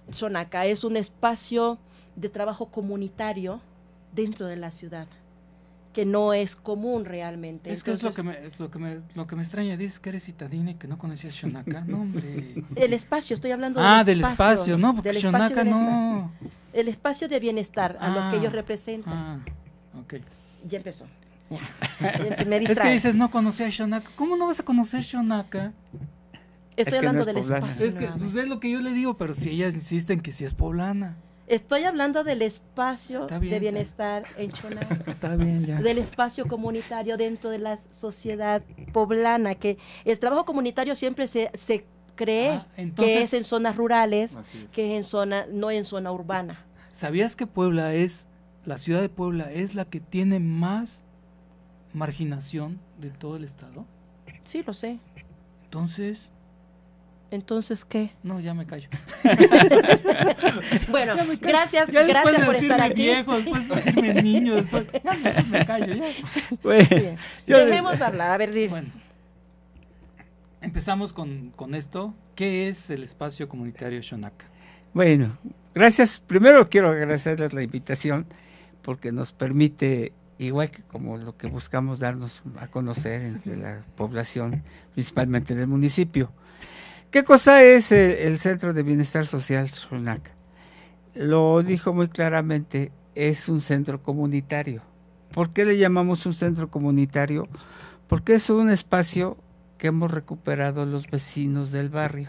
S3: Xonaca es un espacio de trabajo comunitario dentro de la ciudad, que no es común realmente.
S2: Es que es lo que,
S3: Entonces,
S2: me, lo, que me, lo que me extraña. Dices que eres citadina y que no conocías Xonaca. No, hombre.
S3: el espacio, estoy hablando
S2: Ah,
S3: del
S2: del
S3: espacio.
S2: espacio, no, porque
S3: del espacio
S2: Xonaca
S3: de bienestar.
S2: no.
S3: El espacio de bienestar, a lo
S2: Ah,
S3: que ellos representan.
S2: Ah, ok.
S3: Ya empezó. Ya. Me
S2: Es que
S3: distrae.
S2: dices, no conocía Xonaca. ¿Cómo no vas a conocer Xonaca?
S3: Estoy
S9: Es que
S3: hablando
S9: no es
S3: del
S9: poblana.
S3: espacio.
S2: Es que
S3: nuevamente.
S2: pues, es lo que yo le digo, pero si ellas insisten que sí es poblana.
S3: Estoy hablando del espacio
S2: Está bien,
S3: de
S2: está-
S3: bienestar en Xonaca.
S2: Está bien, ya.
S3: Del espacio comunitario dentro de la sociedad poblana, que el trabajo comunitario siempre se, se cree
S2: Ah, entonces-
S3: que es en zonas rurales,
S10: Así es.
S3: que es en zona, no en zona urbana.
S2: ¿Sabías que Puebla es, la ciudad de Puebla es la que tiene más marginación de todo el estado?
S3: Sí, lo sé.
S2: Entonces,
S3: Entonces, ¿qué?
S2: no, ya me callo.
S3: Bueno,
S2: Ya me callo.
S3: gracias,
S2: Ya después
S3: gracias
S2: de
S3: por estar
S2: decirme
S3: aquí.
S2: viejo, después de decirme niño, después, ya me, me callo, ya.
S9: Bueno,
S3: Sí.
S9: yo-
S3: Dejemos de hablar, a ver, di-
S2: Bueno, empezamos con, con esto. ¿Qué es el espacio comunitario Xonaca?
S9: Bueno, gracias. Primero quiero agradecerles la invitación porque nos permite, igual que como lo que buscamos darnos a conocer entre la población, principalmente del municipio. ¿Qué cosa es el, el Centro de Bienestar Social Xonaca? Lo dijo muy claramente, es un centro comunitario. ¿Por qué le llamamos un centro comunitario? Porque es un espacio que hemos recuperado los vecinos del barrio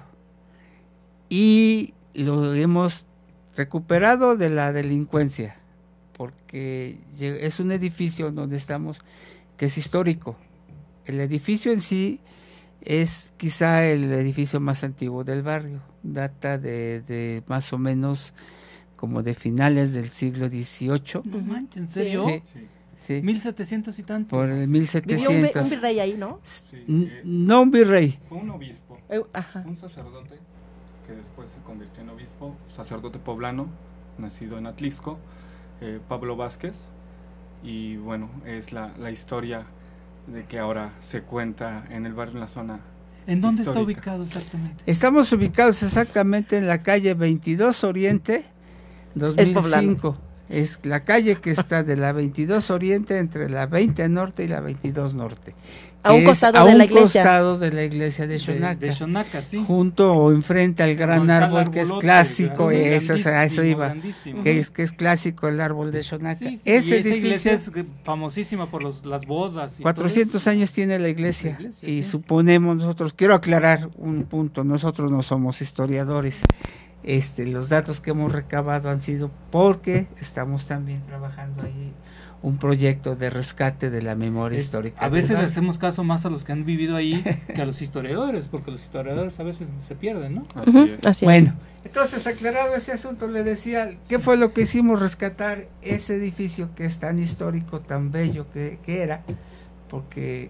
S9: y lo hemos recuperado de la delincuencia, porque lle- es un edificio donde estamos que es histórico. El edificio en sí es quizá el edificio más antiguo del barrio, data de, de más o menos como de finales del siglo dieciocho.
S2: No
S3: Ujú.
S2: manches, ¿en
S3: Sí.
S2: serio?
S9: Sí,
S10: Sí,
S9: sí,
S2: Mil setecientos y tantos.
S9: por el
S3: Vivió un,
S9: mil
S3: vi-
S9: setecientos.
S3: un virrey ahí, ¿no?
S10: sí.
S9: N-
S10: eh,
S9: No un virrey,
S10: fue un obispo,
S3: Eh, Ajá.
S10: un sacerdote que después se convirtió en obispo, sacerdote poblano, nacido en Atlixco, eh, Pablo Vázquez. Y bueno, es la, la historia de que ahora se cuenta en el barrio, en la zona.
S2: ¿En dónde está
S10: histórica.
S2: ubicado exactamente?
S9: estamos ubicados exactamente en la calle veintidós Oriente dos mil cinco. Es la calle que está de la veintidós Oriente entre la veinte Norte y la veintidós Norte.
S3: A un
S9: que es
S3: costado
S9: a
S3: de
S9: un
S3: la iglesia.
S9: costado de la iglesia de
S2: De,
S9: Xonaca.
S2: de Xonaca, sí.
S9: Junto o enfrente al gran
S2: Donde está el
S9: árbol que es
S2: arbolote,
S9: clásico,
S2: grandísimo,
S9: eso, o sea, a eso iba,
S2: grandísimo.
S9: que es, que es clásico el árbol de Xonaca.
S2: Sí, sí,
S9: Ese
S2: y esa iglesia
S9: edificio,
S2: es famosísima por los, las bodas. Y todo
S9: cuatrocientos
S2: eso.
S9: años tiene la iglesia,
S2: La iglesia,
S9: y
S2: sí.
S9: suponemos nosotros, quiero aclarar un punto, nosotros no somos historiadores, este, los datos que hemos recabado han sido porque estamos también trabajando ahí un proyecto de rescate de la memoria
S2: Es-
S9: histórica.
S2: A
S9: del
S2: veces le
S9: barrio.
S2: hacemos caso más a los que han vivido ahí que a los historiadores, porque los historiadores a veces se pierden, ¿no?
S10: Así
S3: Ujú,
S10: es.
S3: así es.
S9: Bueno, entonces aclarado ese asunto, le decía, ¿qué fue lo que hicimos? Rescatar ese edificio que es tan histórico, tan bello que, que era, porque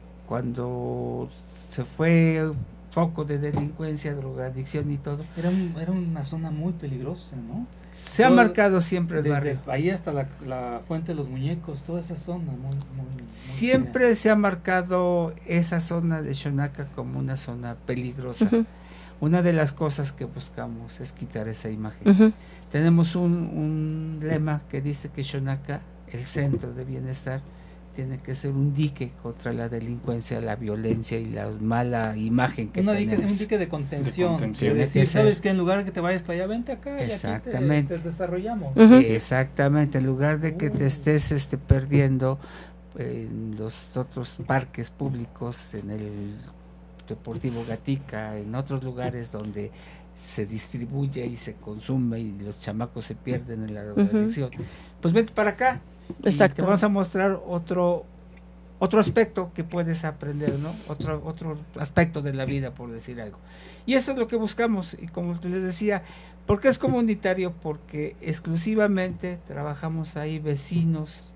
S9: cuando se fue foco de delincuencia, drogadicción y todo,
S2: Era, un- era una zona muy peligrosa, ¿no?
S9: se ha
S2: Todo-
S9: marcado siempre el
S2: Desde
S9: barrio.
S2: ahí hasta la, la Fuente de los Muñecos, toda esa zona. Muy, muy- muy
S9: Siempre se ha marcado esa zona de Xonaca como una zona peligrosa.
S3: Ujú,
S9: Una de las cosas que buscamos es quitar esa imagen.
S3: ujú.
S9: Tenemos un, un lema que dice que Xonaca, el centro de bienestar, tiene que ser un dique contra la delincuencia, la violencia y la mala imagen que
S2: Una dique-
S9: tenemos.
S2: un dique de contención.
S10: De contención.
S2: De decir,
S9: Tiene que ser.
S2: ¿sabes qué? En lugar de que te vayas para allá, vente acá y aquí te-
S9: Exactamente.
S2: te, desarrollamos.
S3: Ujú.
S9: Exactamente, en lugar de que te
S2: Uh.
S9: estés este, perdiendo en los otros parques públicos, en el Deportivo Gatica, en otros lugares donde se distribuye y se consume y los chamacos se pierden en la drogadicción, pues vete para acá. Y
S3: Exacto.
S9: te vamos a mostrar otro otro aspecto que puedes aprender, ¿no? Otro otro aspecto de la vida, por decir algo. Y eso es lo que buscamos. Y como les decía, ¿por qué es comunitario? Porque exclusivamente trabajamos ahí vecinos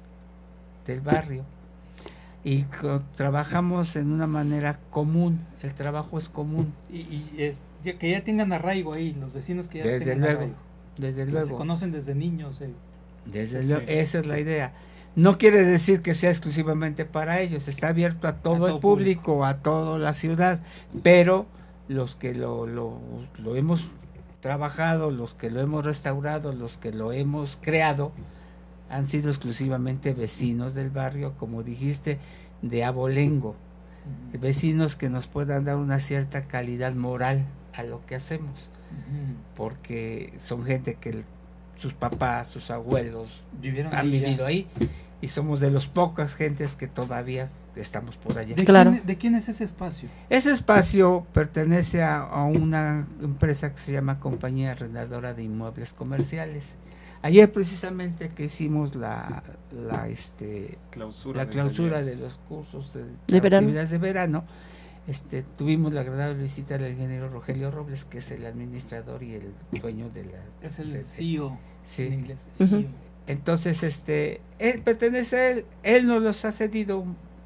S9: del barrio y co- trabajamos en una manera común. El trabajo es común,
S2: Y, y es ya- que ya tengan arraigo ahí, los vecinos que ya
S9: desde
S2: tengan
S9: luego,
S2: arraigo.
S9: desde
S2: O sea, se
S9: luego.
S2: conocen desde niños. eh.
S9: Desde
S10: Sí.
S9: luego, esa es la idea. No quiere decir que sea exclusivamente para ellos, está abierto a todo,
S2: todo
S9: el público, a toda la ciudad, pero los que lo, lo, lo hemos trabajado, los que lo hemos restaurado, los que lo hemos creado, han sido exclusivamente vecinos del barrio, como dijiste, de abolengo, uh-huh. vecinos que nos puedan dar una cierta calidad moral a lo que hacemos, uh-huh. porque son gente que sus papás, sus abuelos
S2: Vivieron
S9: han
S2: ahí
S9: vivido
S2: ya.
S9: ahí, y somos de las pocas gentes que todavía estamos por allá.
S2: ¿De,
S3: claro.
S2: quién, ¿De quién es ese espacio?
S9: Ese espacio pertenece a, a una empresa que se llama Compañía Arrendadora de Inmuebles Comerciales. Ayer precisamente que hicimos la, la, este,
S10: clausura,
S9: la clausura de,
S10: de
S9: los cursos de,
S3: de verano.
S9: actividades de verano, este, tuvimos la agradable visita del ingeniero Rogelio Robles, que es el administrador y el dueño de la...
S2: Es el
S9: de,
S2: C E O
S9: sí.
S2: en inglés. C E O.
S3: Uh-huh.
S9: Entonces, este, él pertenece a él, él nos los ha cedido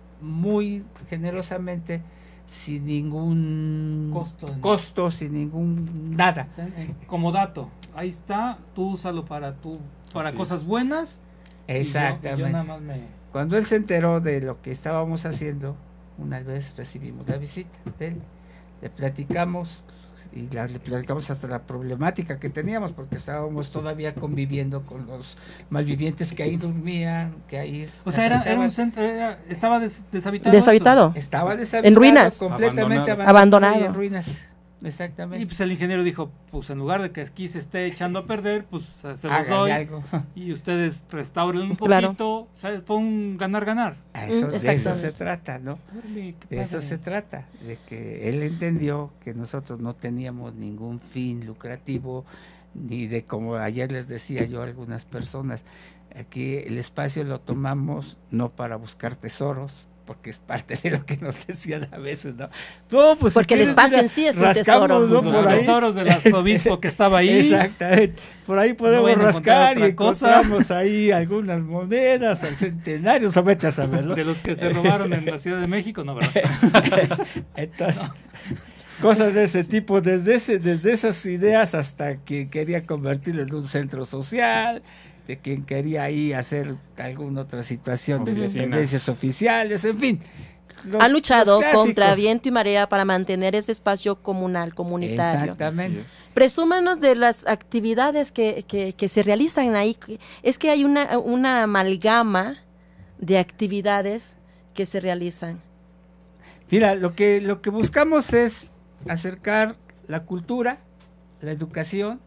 S9: muy generosamente, sin ningún
S2: costo, ¿no?
S9: costo sin ningún nada.
S2: O sea, eh, como dato, ahí está, tú úsalo para tu, para
S10: Así
S2: cosas
S10: es.
S2: buenas.
S9: Exactamente.
S2: Y yo, y yo nada más me...
S9: Cuando él se enteró de lo que estábamos haciendo, una vez recibimos la visita de él, le platicamos y la, le platicamos hasta la problemática que teníamos, porque estábamos todavía conviviendo con los malvivientes que ahí dormían, que ahí...
S2: O sea, era, era un centro, era, estaba des, deshabitado.
S3: Deshabitado.
S9: Estaba deshabitado.
S3: En ruinas.
S9: Completamente
S10: Abandonado.
S3: Abandonado.
S9: Y en ruinas. Exactamente.
S2: Y pues el ingeniero dijo, pues en lugar de que aquí se esté echando a perder, pues se los
S9: Háganle
S2: doy
S9: algo.
S2: y ustedes restauren un
S3: Claro.
S2: poquito. O sea, fue un ganar-ganar.
S9: A eso,
S3: Mm,
S9: de eso
S3: exactamente.
S9: se trata, ¿no?
S2: Órale, qué
S9: De eso
S2: padre.
S9: se trata, de que él entendió que nosotros no teníamos ningún fin lucrativo, ni de, como ayer les decía yo a algunas personas, aquí el espacio lo tomamos no para buscar tesoros, porque es parte de lo que nos decían a veces, ¿no? No, pues si
S3: Porque el
S9: quieres,
S3: espacio
S9: mira,
S3: en sí es un
S9: rascamos,
S3: tesoro.
S9: ¿no?
S2: Los
S9: Por ahí.
S2: tesoros del arzobispo que estaba ahí.
S9: Exactamente. Por ahí podemos
S2: vayan a encontrar
S9: rascar y
S2: otra cosa.
S9: encontramos ahí algunas monedas, al centenario, o vete a saberlo.
S2: De los que se robaron en la Ciudad de México, no, ¿verdad?
S9: Entonces, cosas de ese tipo, desde ese, desde esas ideas hasta quien quería convertirlo en un centro social, de quien quería ahí hacer alguna otra situación de
S10: Oficinas.
S9: dependencias oficiales, en fin. Los-
S3: Han luchado
S9: los clásicos.
S3: contra viento y marea para mantener ese espacio comunal, comunitario.
S9: Exactamente.
S10: Así es.
S3: Presúmanos de las actividades que, que, que se realizan ahí. Es que hay una, una amalgama de actividades que se realizan.
S9: Mira, lo que, lo que buscamos es acercar la cultura, la educación,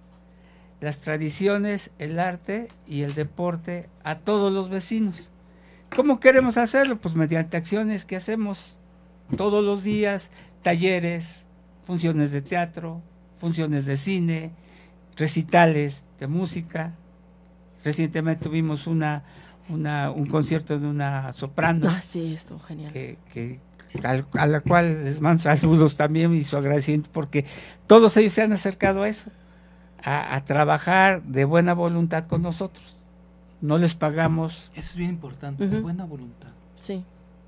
S9: las tradiciones, el arte y el deporte a todos los vecinos. ¿Cómo queremos hacerlo? Pues mediante acciones que hacemos todos los días, talleres, funciones de teatro, funciones de cine, recitales de música. Recientemente tuvimos una, una un concierto de una soprano.
S3: Ah, sí, esto genial.
S9: que, que al- a la cual les mando saludos también y su agradecimiento, porque todos ellos se han acercado a eso, a, a trabajar de buena voluntad con nosotros. No les pagamos.
S2: Eso es bien importante,
S3: Ujú.
S2: buena voluntad.
S3: Sí.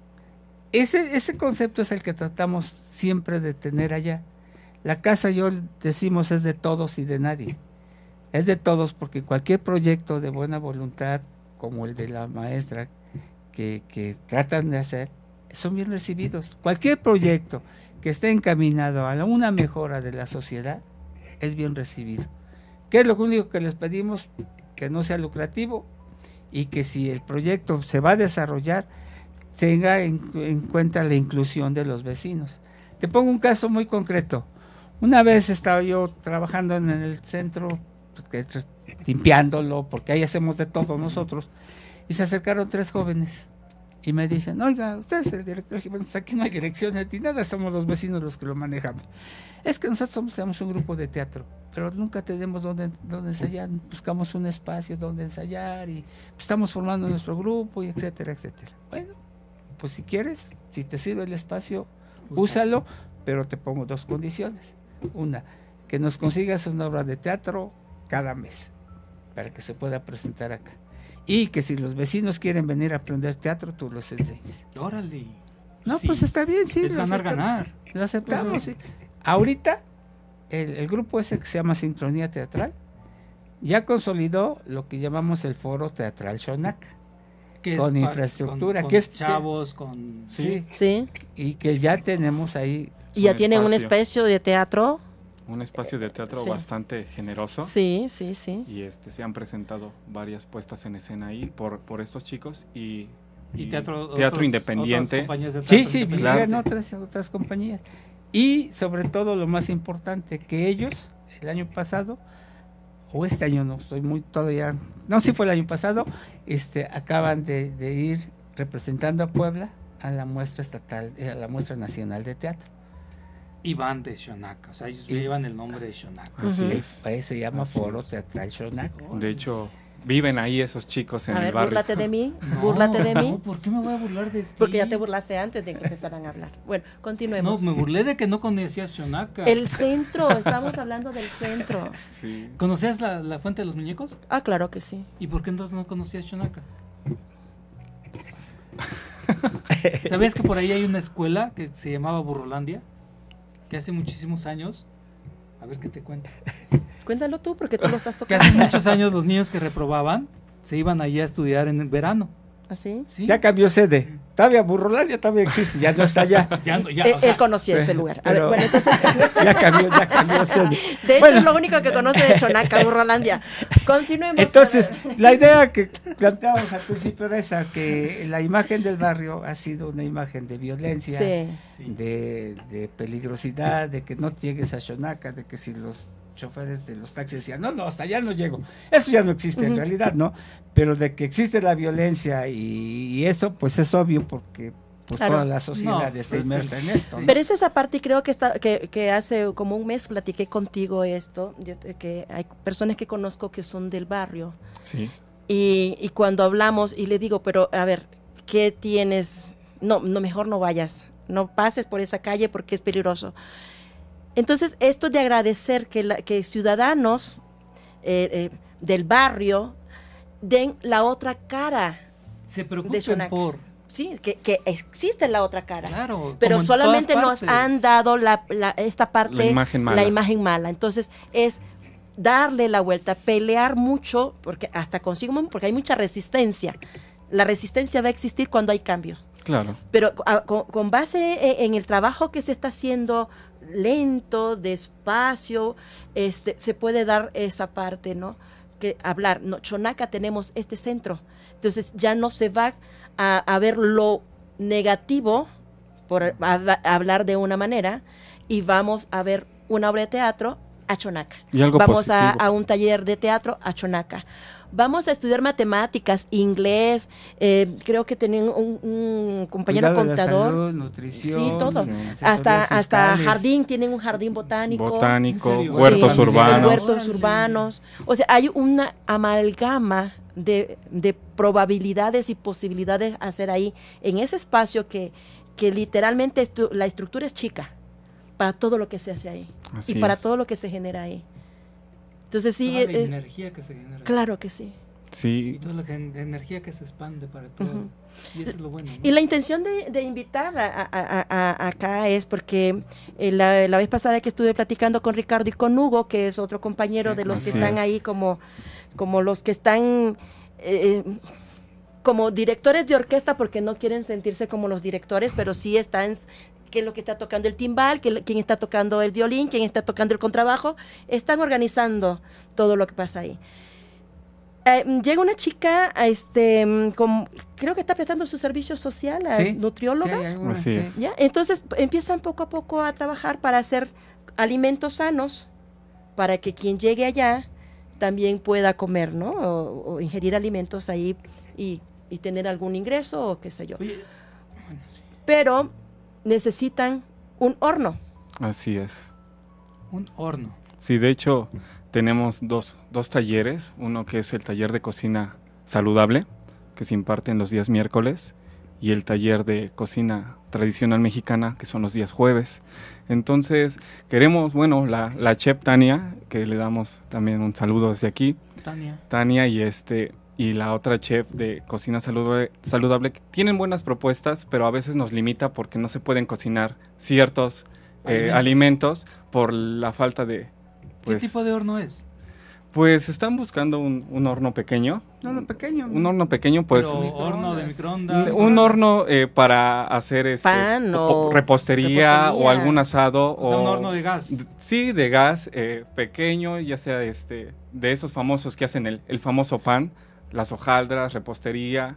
S9: Ese, ese concepto es el que tratamos siempre de tener allá. La casa, yo decimos, es de todos y de nadie. Es de todos porque cualquier proyecto de buena voluntad, como el de la maestra, que, que tratan de hacer, son bien recibidos. Cualquier proyecto que esté encaminado a la- una mejora de la sociedad es bien recibido. ¿Qué es lo único que les pedimos? Que no sea lucrativo y que si el proyecto se va a desarrollar, tenga en, en cuenta la inclusión de los vecinos. Te pongo un caso muy concreto. Una vez estaba yo trabajando en el centro, pues, que- limpiándolo, porque ahí hacemos de todo nosotros, y se acercaron tres jóvenes y me dicen, oiga, usted es el director. Y dije, bueno, pues aquí no hay direcciones ni nada, somos los vecinos los que lo manejamos. Es que nosotros somos, somos un grupo de teatro, pero nunca tenemos donde, donde ensayar, buscamos un espacio donde ensayar y estamos formando nuestro grupo y etcétera, etcétera. Bueno, pues si quieres, si te sirve el espacio, úsalo, pero te pongo dos condiciones. Una, que nos consigas una obra de teatro cada mes para que se pueda presentar acá. Y que si los vecinos quieren venir a aprender teatro, tú los enseñes.
S2: Órale.
S9: No,
S2: Sí.
S9: pues está bien, sí.
S2: Es
S9: lo
S2: ganar,
S9: aceptamos.
S2: ganar.
S9: Lo aceptamos,
S3: Ujú.
S9: sí. Ahorita, el, el grupo ese que se llama Sincronía Teatral, ya consolidó lo que llamamos el Foro Teatral Xonaca.
S2: Que
S9: Con
S2: pa-
S9: infraestructura,
S2: con
S9: que es-
S2: chavos, con...
S9: Sí.
S3: Sí.
S9: Y que ya tenemos ahí.
S3: Y ya
S10: Un
S3: tienen un
S10: espacio.
S3: espacio de teatro.
S10: un espacio de teatro
S3: Sí.
S10: bastante generoso.
S3: Sí, sí, sí.
S10: Y este se han presentado varias puestas en escena ahí por, por estos chicos y,
S2: Y teatro,
S10: teatro
S2: otros-
S10: independiente.
S2: otras compañías de
S9: Sí,
S2: teatro
S9: sí,
S2: independiente.
S9: vivían otras, otras compañías. Y sobre todo lo más importante, que ellos el año pasado, o este año no, estoy muy todavía, no, sí fue el año pasado, este, acaban de, de ir representando a Puebla a la muestra estatal, eh, a la muestra nacional de teatro.
S2: Y van de Xonaca, o sea, ellos
S9: Y-
S2: llevan el nombre de Xonaca.
S10: Así
S3: Ujú.
S10: es.
S9: Ahí se llama
S10: Así
S9: Foro
S10: es.
S9: Teatral Xonaca.
S10: De hecho, viven ahí esos chicos en
S3: A
S10: el
S3: ver,
S10: barrio.
S3: búrlate de mí,
S2: No,
S3: búrlate de mí,
S2: no, ¿por qué me voy a burlar de ti?
S3: porque ya te burlaste antes de que empezaran a hablar. Bueno,
S2: No,
S3: continuemos.
S2: me burlé de que no conocías Xonaca.
S3: El centro, estamos hablando del centro.
S10: Sí.
S2: ¿Conocías la, la Fuente de los Muñecos?
S3: Ah, claro que sí.
S2: ¿Y por qué entonces no conocías Xonaca? ¿Sabías que por ahí hay una escuela que se llamaba Burrolandia? Que hace muchísimos años, a ver qué te cuento,
S3: Cuéntalo tú, porque tú lo estás
S2: que
S3: tocando.
S2: hace muchos años los niños que reprobaban se iban allí a estudiar en el verano.
S3: ¿Así?
S2: ¿Sí?
S9: Ya cambió sede. Todavía Burrolandia todavía existe, ya no está allá.
S2: Ya, no- ya,
S3: él,
S2: o sea,
S3: él conocía ese
S9: pero-
S3: lugar. A ver,
S9: pero-
S3: bueno, entonces,
S9: Ya cambió, ya cambió sede.
S3: de hecho
S9: Bueno.
S3: es lo único que conoce de Xonaca, Burrolandia. Continuemos.
S9: Entonces,
S3: a ver.
S9: la idea que planteábamos al principio era esa, que la imagen del barrio ha sido una imagen de violencia,
S3: Sí.
S2: sí.
S9: de, de peligrosidad, de que no llegues a Xonaca, de que si los choferes de los taxis decían, no, no, hasta allá no llego. Eso ya no existe en
S3: Ujú.
S9: realidad, ¿no? Pero de que existe la violencia y, y eso, pues es obvio porque pues
S3: Claro.
S9: toda la sociedad
S2: No,
S9: está
S2: pues,
S9: inmersa
S2: sí.
S9: en esto.
S2: Sí.
S9: ¿no?
S3: Pero es esa parte, y creo que, está, que, que hace como un mes platiqué contigo esto, de- de que hay personas que conozco que son del barrio.
S10: Sí.
S3: Y, y cuando hablamos, y le digo, pero a ver, ¿qué tienes? No, no, mejor no vayas, no pases por esa calle porque es peligroso. Entonces, esto de agradecer que, la- que ciudadanos eh, eh, del barrio den la otra cara,
S2: Se
S3: de
S2: preocupen
S3: Xonaca.
S2: por,
S3: sí, que, que existe la otra cara.
S2: claro,
S3: Pero
S2: como en
S3: solamente
S2: todas
S3: nos
S2: partes.
S3: han dado la, la- esta parte,
S10: La imagen mala.
S3: la imagen mala. Entonces, es darle la vuelta, pelear mucho, porque hasta consigo mismo, porque hay mucha resistencia. La resistencia va a existir cuando hay cambio.
S10: Claro.
S3: Pero a- con, con base e- en el trabajo que se está haciendo lento, despacio, este, se puede dar esa parte, ¿no? Que hablar, no, Xonaca tenemos este centro, entonces ya no se va a, a ver lo negativo por a- a- hablar de una manera y vamos a ver una obra de teatro a Xonaca.
S10: Y algo
S3: Vamos a,
S10: positivo.
S3: a un taller de teatro a Xonaca. Vamos a estudiar matemáticas, inglés, eh, creo que tenían un, un compañero
S9: Cuidado de la
S3: contador.
S9: salud, nutrición,
S3: Sí, todo.
S10: Sí.
S9: asesorías
S3: Hasta, hasta
S9: fiscales.
S3: jardín, tienen un jardín botánico.
S10: Botánico,
S2: ¿En serio?
S10: huertos
S3: Sí,
S10: urbanos.
S3: Huertos
S2: Órale.
S3: urbanos. O sea, hay una amalgama de, de probabilidades y posibilidades a hacer ahí, en ese espacio que, que literalmente estu- la estructura es chica para todo lo que se hace ahí
S10: Así
S3: y para
S10: es.
S3: todo lo que se genera ahí. Entonces sí,
S2: Toda la
S3: eh,
S2: energía que se genera.
S3: claro que sí.
S2: Y
S10: Sí,
S2: toda la gen- energía que se expande para todo.
S3: Ujú.
S2: Y eso es lo bueno. ¿no?
S3: Y la intención de, de invitar a, a- a- a- acá es porque eh, la, la vez pasada que estuve platicando con Ricardo y con Hugo, que es otro compañero de los que
S10: Así
S3: están
S10: es.
S3: ahí como, como los que están eh, como directores de orquesta porque no quieren sentirse como los directores, pero sí están, qué es lo que está tocando el timbal, qué es lo- quién está tocando el violín, quién está tocando el contrabajo, están organizando todo lo que pasa ahí. Eh, llega una chica, este, mm, con- creo que está prestando su servicio social, a
S9: Sí,
S3: nutrióloga,
S9: sí, hay algunas,
S10: Así
S9: sí.
S10: es.
S3: ¿ya? Entonces p- empiezan poco a poco a trabajar para hacer alimentos sanos, para que quien llegue allá también pueda comer, ¿no? O, o ingerir alimentos ahí y, y tener algún ingreso o qué sé yo.
S2: Oye, bueno, sí.
S3: Pero necesitan un horno.
S10: así es.
S2: Un horno.
S10: Sí, de hecho, tenemos dos, dos talleres. Uno que es el taller de cocina saludable, que se imparte en los días miércoles, y el taller de cocina tradicional mexicana, que son los días jueves. Entonces, queremos, bueno, la, la chef Tania, que le damos también un saludo desde aquí,
S2: Tania.
S10: Tania y este y la otra chef de cocina saludable, saludable, que tienen buenas propuestas, pero a veces nos limita porque no se pueden cocinar ciertos eh,
S2: Alimentos.
S10: alimentos por la falta de...
S2: ¿Qué
S10: Pues,
S2: tipo de horno es?
S10: Pues están buscando un, un horno pequeño.
S9: No, no, pequeño.
S10: Un horno pequeño, pues.
S2: Pero horno de microondas.
S10: Un horno eh, para hacer este,
S3: Pan o
S10: repostería,
S3: repostería.
S10: o algún asado.
S2: O sea, un horno de gas.
S10: d- Sí, de gas, eh, pequeño, ya sea este de esos famosos que hacen el, el famoso pan, las hojaldras, repostería.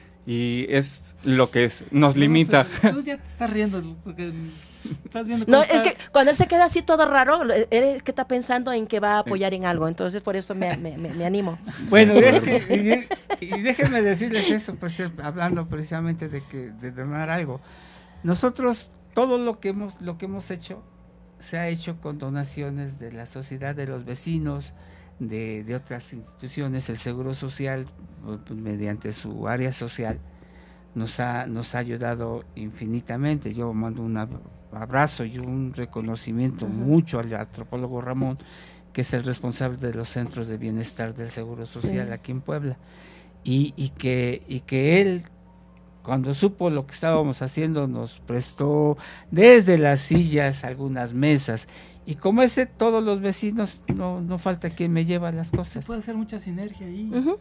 S10: Y es lo que es, nos
S2: No
S10: limita.
S2: sé, tú ya te estás riendo porque estás viendo cómo
S3: No,
S2: está-
S3: es que cuando él se queda así todo raro, él es que está pensando en que va a apoyar en algo, entonces por eso me, me, me, me animo.
S9: Bueno, es que, y, y déjenme decirles eso, pues, eh, hablando precisamente de que de donar algo. Nosotros, todo lo que hemos, lo que hemos hecho, se ha hecho con donaciones de la sociedad, de los vecinos, de, de otras instituciones. El Seguro Social, pues, mediante su área social, nos ha, nos ha ayudado infinitamente. Yo mando un ab- abrazo y un reconocimiento
S3: Ujú.
S9: mucho al antropólogo Ramón, que es el responsable de los centros de bienestar del Seguro Social
S3: Sí.
S9: aquí en Puebla, y, y, que, y que él, cuando supo lo que estábamos haciendo, nos prestó desde las sillas algunas mesas, y como ese, todos los vecinos, no, no falta quien me lleva las
S2: Se
S9: cosas.
S2: puede hacer mucha sinergia ahí.
S3: Ujú.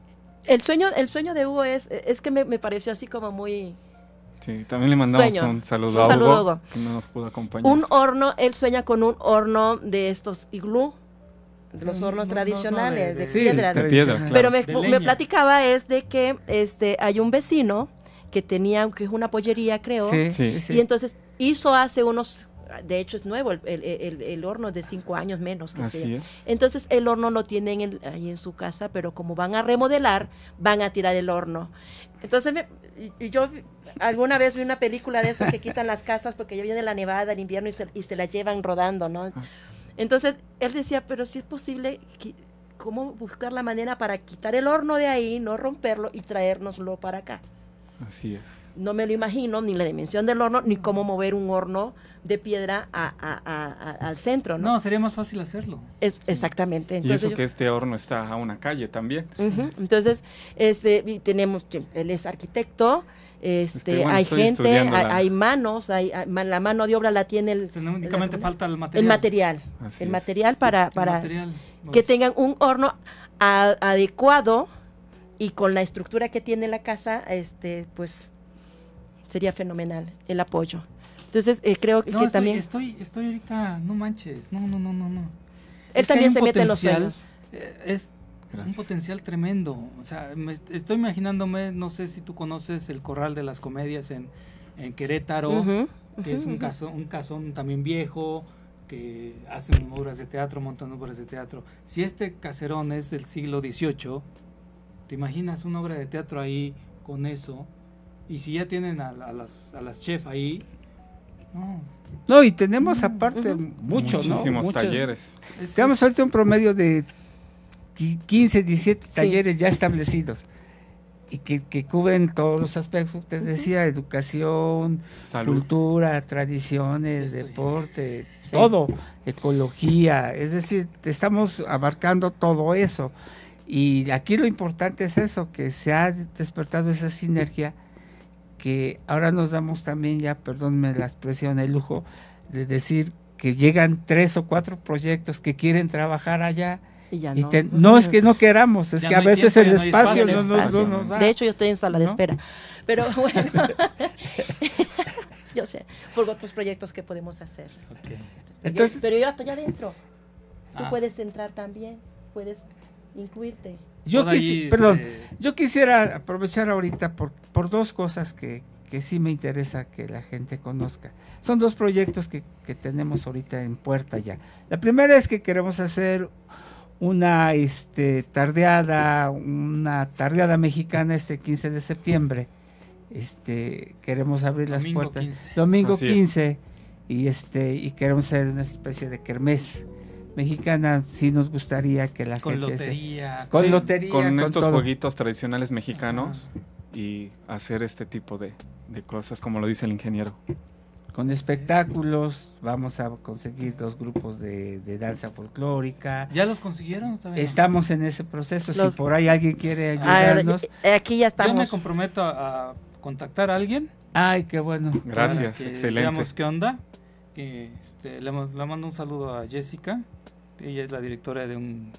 S3: El sueño, el sueño de Hugo es, es que me, me pareció así como muy...
S10: Sí, también le mandamos
S3: Sueño.
S10: un saludo
S3: Un
S10: a
S3: saludo,
S10: Hugo,
S3: Hugo.
S10: que no nos pudo acompañar.
S3: Un horno, él sueña con un horno de estos iglú, de los
S2: No,
S3: hornos
S2: no, no,
S3: tradicionales,
S2: no, de-
S3: de,
S2: de-
S9: Sí,
S3: piedra.
S10: de piedra, claro.
S3: Pero me,
S2: De
S3: me
S2: leña.
S3: platicaba es de que este hay un vecino que tenía, que es una pollería, creo,
S9: Sí,
S10: Sí.
S9: sí, sí.
S3: y entonces hizo hace unos, de hecho es nuevo, el, el, el- el horno de cinco años menos que sea.
S10: Así es.
S3: Entonces el horno lo tienen en- ahí en su casa, pero como van a remodelar, van a tirar el horno. Entonces me- y, y yo alguna vez vi una película de eso que quitan las casas porque ya viene la nevada, el invierno y se, y se la llevan rodando, ¿no? Entonces él decía, pero si es posible, qui- ¿cómo buscar la manera para quitar el horno de ahí, no romperlo y traérnoslo para acá?
S10: Así es.
S3: No me lo imagino, ni la dimensión del horno, ni cómo mover un horno de piedra a- a- a- a- al centro, ¿no?
S2: No, sería más fácil hacerlo.
S3: Es, exactamente.
S10: Y
S3: Entonces,
S10: eso
S3: yo-
S10: que este horno está a una calle también.
S3: Ujú. Entonces, este, y tenemos, él es arquitecto, este,
S10: Este, bueno,
S3: hay
S10: estoy
S3: gente,
S10: estudiando
S3: hay,
S10: la-
S3: hay manos, hay, hay ma- la mano de obra la tiene el,
S2: O sea, no únicamente
S3: el-
S2: falta el material.
S3: el material,
S10: Así
S3: el
S10: es.
S3: material para,
S2: El
S3: para
S2: material,
S3: que
S2: los-
S3: tengan un horno a- adecuado y con la estructura que tiene la casa, este, pues sería fenomenal el apoyo. Entonces, eh, creo que
S2: No, estoy,
S3: también
S2: estoy, estoy ahorita, no manches, no, no, no, no, no.
S3: él
S2: Es que hay
S3: también
S2: un
S3: se mete en los
S2: potencial,
S3: sueños.
S2: eh, Es un
S10: Gracias.
S2: potencial tremendo. O sea, me est- estoy imaginándome, no sé si tú conoces el Corral de las Comedias en, en Querétaro,
S3: Ujú,
S2: que es
S3: ujú,
S2: un,
S3: ujú.
S2: caso, un casón también viejo, que hacen obras de teatro, montan obras de teatro. Si este caserón es del siglo dieciocho, ¿te imaginas una obra de teatro ahí con eso? Y si ya tienen a, a las, a las chefs ahí, no.
S9: No, y tenemos aparte
S3: Ujú.
S9: mucho, ¿no?
S10: Muchísimos
S9: Muchos-
S10: talleres.
S2: es-
S9: Tenemos
S2: es-
S9: ahorita un promedio de qui- quince, diecisiete
S3: Sí.
S9: talleres ya establecidos y que, que cubren todos los aspectos. Te decía, educación,
S10: Salud.
S9: cultura, tradiciones,
S2: Estoy-
S9: deporte,
S3: Sí.
S9: todo, ecología. Es decir, estamos abarcando todo eso. Y aquí lo importante es eso, que se ha despertado esa sinergia, que ahora nos damos también ya, perdónme la expresión, el lujo de decir que llegan tres o cuatro proyectos que quieren trabajar allá.
S3: Y ya
S9: Y
S3: no.
S9: te- no es que no queramos, es
S2: Ya
S9: que
S2: no
S9: a
S2: hay
S9: veces
S2: tiempo,
S9: el
S2: ya no hay
S9: espacio
S2: espacio.
S9: no
S3: El
S9: nos,
S3: espacio.
S9: no nos da.
S3: De hecho, yo estoy en sala de
S9: ¿No?
S3: espera. Pero bueno, yo sé, por otros proyectos que podemos hacer.
S2: Ok.
S9: Entonces-
S3: Yo- pero yo estoy adentro. Tú
S2: Ah.
S3: puedes entrar también, puedes incluirte.
S9: Yo,
S2: Por ahí,
S9: quisi-
S2: este,
S9: perdón, yo quisiera aprovechar ahorita por, por dos cosas que, que sí me interesa que la gente conozca. Son dos proyectos que, que tenemos ahorita en puerta ya. La primera es que queremos hacer una este, tardeada, una tardeada mexicana este quince de septiembre. Este, queremos abrir las
S2: Domingo
S9: puertas.
S2: quince.
S9: Domingo
S10: Así es.
S9: quince y este y queremos hacer una especie de kermés mexicana. Sí nos gustaría que la
S2: Con
S9: gente se-
S2: lotería.
S9: con
S10: Sí,
S9: lotería,
S10: con,
S9: con
S10: estos
S9: todo.
S10: jueguitos tradicionales mexicanos y hacer este tipo de, de cosas, como lo dice el ingeniero.
S9: Con espectáculos, vamos a conseguir dos grupos de, de danza folclórica.
S2: ¿Ya los consiguieron? Todavía no.
S9: Estamos en ese proceso. Si
S3: Los-
S9: por ahí alguien quiere
S3: A ver,
S9: ayudarnos.
S3: eh, aquí ya
S2: Yo me
S3: estamos.
S2: comprometo a, a contactar a alguien.
S9: Ay, qué bueno.
S10: Gracias,
S2: para que
S10: excelente.
S2: Veamos qué onda. Que, este, le, ma- le mando un saludo a Jessica. Ella es la directora de un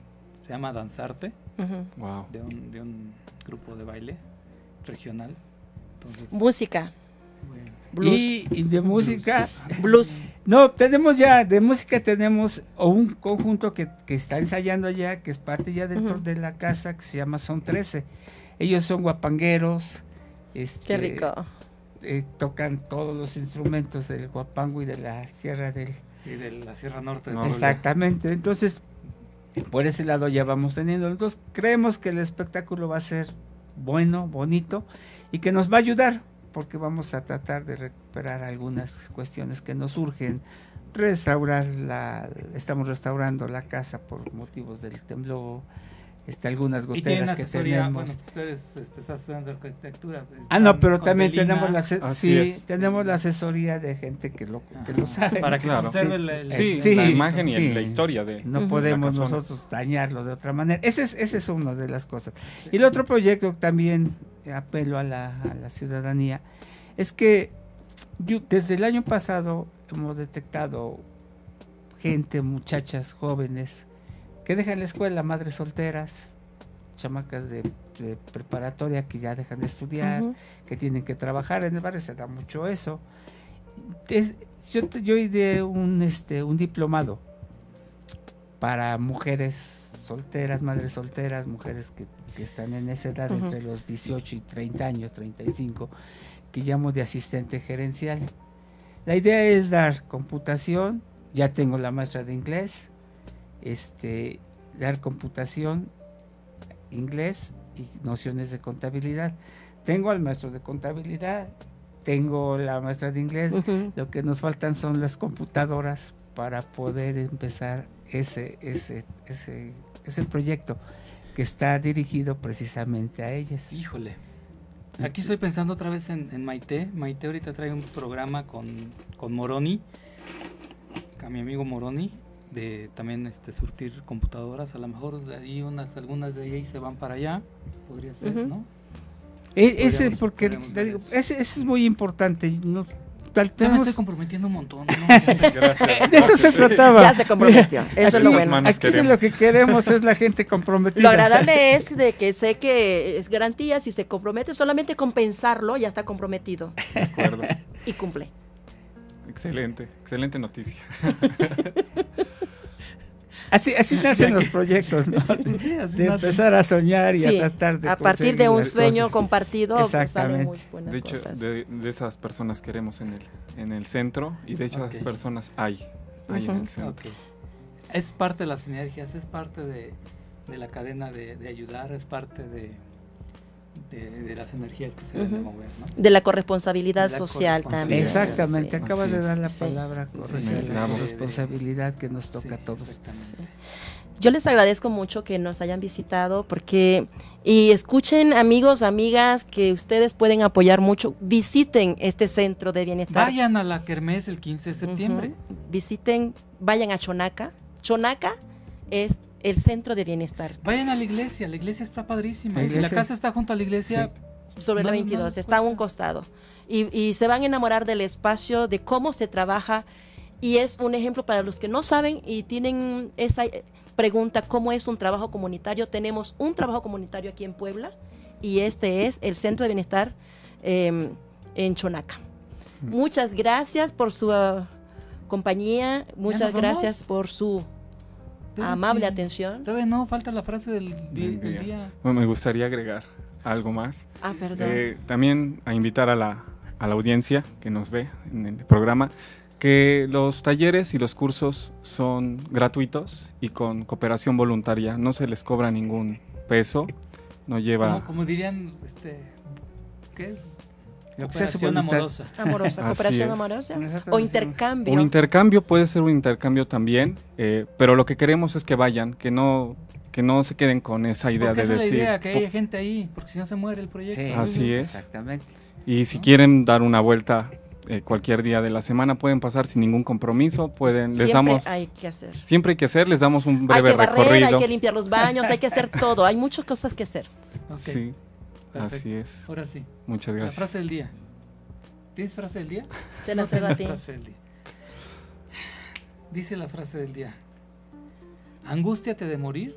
S2: se llama Danzarte,
S3: Ujú.
S4: Wow.
S2: de un, de un grupo de baile regional. Entonces,
S3: Música,
S2: bueno,
S3: blues.
S9: Y, y de música,
S3: Blues.
S9: no, tenemos ya, de música tenemos o un conjunto que, que está ensayando allá, que es parte ya dentro
S3: Ujú.
S9: de la casa, que se llama Son trece. Ellos son guapangueros. Este,
S3: Qué rico.
S9: eh, tocan todos los instrumentos del guapango y de la sierra del...
S2: sí, de la Sierra Norte. de
S10: No,
S2: Puebla.
S9: Exactamente, entonces por ese lado ya vamos teniendo, entonces creemos que el espectáculo va a ser bueno, bonito y que nos va a ayudar porque vamos a tratar de recuperar algunas cuestiones que nos surgen, restaurar la, estamos restaurando la casa por motivos del temblor, este, algunas
S2: Y tienen
S9: goteras que
S2: asesoría,
S9: tenemos.
S2: bueno, ustedes este, estás estudiando arquitectura.
S9: Ah, no,
S2: están
S9: pero
S2: con
S9: también
S2: Belina,
S9: tenemos la, ase-
S10: Así
S9: sí,
S10: es.
S9: tenemos la asesoría de gente que lo, que lo
S2: Ajá,
S9: sabe.
S2: para que
S10: Claro.
S2: conserve
S9: Sí.
S2: el, el-
S10: Sí,
S9: Sí,
S10: la imagen y
S9: sí.
S10: el- la historia de...
S9: No
S3: Ujú.
S9: podemos
S10: La casona.
S9: nosotros dañarlo de otra manera. Ese es, ese es una de las cosas. Y el otro proyecto también eh, apelo a la, a la ciudadanía es que yo- desde el año pasado hemos detectado gente, muchachas jóvenes que dejan la escuela, madres solteras, chamacas de, de preparatoria que ya dejan de estudiar,
S3: Ujú.
S9: que tienen que trabajar en el barrio, se da mucho eso. Es- yo, te- yo ideé un, este, un diplomado para mujeres solteras, madres solteras, mujeres que, que están en esa edad
S3: Ujú.
S9: entre los dieciocho y treinta años, treinta y cinco, que llamo de asistente gerencial. La idea es dar computación, ya tengo la maestra de inglés, este, dar computación, inglés y nociones de contabilidad. Tengo al maestro de contabilidad, tengo la maestra de inglés,
S3: Ujú.
S9: lo que nos faltan son las computadoras para poder empezar ese, ese, ese, ese proyecto que está dirigido precisamente a ellas.
S2: Híjole. Aquí estoy pensando otra vez en, en Maite. Maite ahorita trae un programa con, con Moroni, con mi amigo Moroni, de también este surtir computadoras. A lo mejor de ahí unas, algunas de ahí se van para allá. Podría ser,
S3: Ujú.
S2: ¿no?
S9: E- ese,
S2: Podríamos-
S9: porque
S2: podríamos
S9: le
S2: ver
S9: digo,
S2: eso.
S9: ese, ese es muy importante. No, tal-
S2: Ya me
S9: tenemos-
S2: estoy comprometiendo un montón, ¿no?
S10: Gracias.
S9: de eso se trataba.
S3: Ya se comprometió. Eso es lo
S9: Aquí-
S3: bueno.
S10: manos
S9: Aquí de
S10: queremos.
S9: lo que queremos es la gente comprometida.
S3: Lo agradable es de que sé que es garantía, si se compromete, solamente con pensarlo ya está comprometido
S10: De acuerdo.
S3: y cumple.
S10: Excelente, excelente noticia.
S9: Así, así nacen los proyectos, ¿no?
S2: Sí, así
S9: De
S2: nace.
S9: empezar a soñar y
S3: Sí,
S9: a tratar de
S3: a partir de
S9: conseguir
S3: un
S9: las
S3: sueño
S9: cosas.
S3: compartido pues, salen
S9: Exactamente.
S3: muy buenas
S10: De hecho,
S3: cosas.
S10: de, de esas personas queremos en el, en el centro y de hecho
S2: Ok.
S10: esas personas hay, hay en
S3: Ujú.
S10: el centro.
S2: Ok. Es parte de las sinergias, es parte de, de la cadena de, de ayudar, es parte de, de, de las energías que se deben de
S3: Ujú.
S2: mover, ¿no?
S3: De la corresponsabilidad
S2: De la
S3: social
S2: corresponsabilidad.
S3: también.
S9: Exactamente,
S3: Sí.
S9: acabas
S10: Así
S9: de
S10: es.
S9: dar la
S3: Sí.
S9: palabra
S2: Sí,
S9: correcta,
S10: sí,
S9: la
S10: claro.
S9: responsabilidad que nos toca
S2: Sí,
S9: a todos.
S2: exactamente.
S3: Yo les agradezco mucho que nos hayan visitado porque y escuchen amigos, amigas que ustedes pueden apoyar mucho, visiten este centro de bienestar.
S2: Vayan a la Kermés el quince de septiembre.
S3: Ujú. Visiten, vayan a Chonaca. Chonaca es el centro de bienestar.
S2: Vayan a la iglesia, la iglesia está padrísima.
S9: La
S2: Y si la
S9: iglesia-
S2: casa está junto a la iglesia,
S3: Sobre
S2: No,
S3: la
S2: no
S3: veintidós,
S2: les
S3: está a un
S2: cuesta.
S3: costado. Y, y se van a enamorar del espacio, de cómo se trabaja. Y es un ejemplo para los que no saben y tienen esa eh, pregunta, ¿cómo es un trabajo comunitario? Tenemos un trabajo comunitario aquí en Puebla y este es el Centro de Bienestar eh, en Chonaca.
S10: Mm.
S3: Muchas gracias por su ah, compañía, muchas
S2: nos vamos?
S3: gracias por su amable
S2: Espérate.
S3: atención.
S2: Todavía no, falta la frase del, di-
S10: Del
S2: del
S10: día.
S2: día.
S10: Bueno, me gustaría agregar algo más.
S3: Ah, perdón.
S10: Eh, también a invitar a la, a la audiencia que nos ve en el programa que los talleres y los cursos son gratuitos y con cooperación voluntaria. No se les cobra ningún peso. No lleva...
S2: Como, como dirían, este, ¿qué es?
S9: Lo que se hace
S2: Cooperación
S9: voluntario.
S2: amorosa.
S3: Amorosa,
S10: Así
S3: cooperación
S10: es.
S3: amorosa.
S9: Nosotros
S3: O
S9: decimos-
S3: intercambio.
S10: Un intercambio puede ser un intercambio también, eh, pero lo que queremos es que vayan, que no, que no se queden con esa idea
S2: Porque
S10: de
S2: esa es la
S10: decir...
S2: idea, que
S10: po-
S2: haya gente ahí, porque si no se muere el proyecto.
S9: Sí,
S10: Así es.
S9: Exactamente.
S10: Y si quieren dar una vuelta eh, cualquier día de la semana, pueden pasar sin ningún compromiso, pueden, les
S3: Siempre
S10: damos...
S3: hay que hacer.
S10: Siempre hay que hacer, les damos un
S3: Hay
S10: breve
S3: que barrer,
S10: recorrido.
S3: hay que limpiar los baños, hay que hacer todo. Hay muchas cosas que hacer.
S2: Ok,
S10: Sí,
S2: perfecto.
S10: así es.
S2: Ahora sí,
S10: Muchas
S2: la
S10: gracias.
S2: frase del día. ¿Tienes frase del día?
S3: Te la
S2: No
S3: cedo
S2: tengo
S3: a ti.
S2: frase del día. Dice la frase del día. Angústiate de morir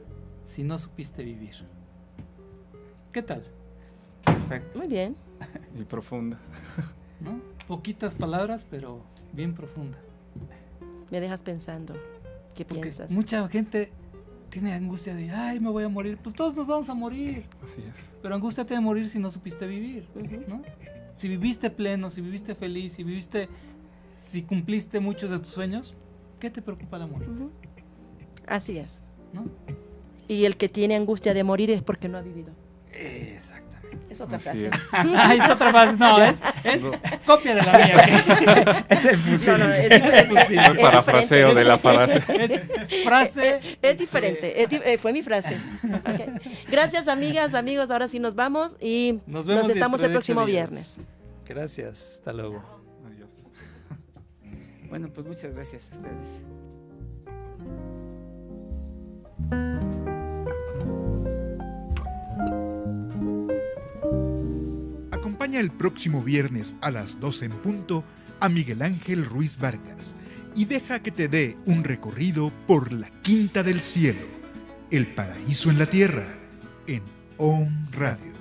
S2: si no supiste vivir. ¿Qué tal?
S9: Perfecto.
S3: Muy bien.
S10: Y profunda.
S2: ¿No? Poquitas palabras, pero bien profunda.
S3: Me dejas pensando. ¿Qué
S2: Porque
S3: piensas?
S2: mucha gente tiene angustia de, ay, me voy a morir. Pues todos nos vamos a morir.
S10: Así es.
S2: Pero angústiate de morir si no supiste vivir,
S3: Ujú.
S2: ¿no? Si viviste pleno, si viviste feliz, si viviste, si cumpliste muchos de tus sueños, ¿qué te preocupa la muerte?
S3: Ujú. Así es.
S2: ¿No?
S3: Y el que tiene angustia de morir es porque no ha vivido.
S2: Exactamente.
S3: Es otra
S10: Así
S3: frase.
S10: es.
S2: Ah, es otra frase. No, es, es copia de la mía.
S9: Es el fusil.
S3: No, no, es diferente.
S10: El parafraseo
S3: Es
S10: de la
S3: diferente.
S10: frase.
S2: Es frase.
S3: Es diferente, es di- eh, fue mi frase. Ok. Gracias, amigas, amigos. Ahora sí nos vamos y
S2: Nos vemos
S3: estamos
S2: dentro
S3: el
S2: de
S3: próximo
S2: ocho días.
S3: viernes.
S2: Gracias. Hasta luego.
S10: Adiós.
S9: Bueno, pues muchas gracias a ustedes.
S1: Acompaña el próximo viernes a las doce en punto a Miguel Ángel Ruiz Vargas y deja que te dé un recorrido por la Quinta del Cielo, el paraíso en la tierra, en Om Radio.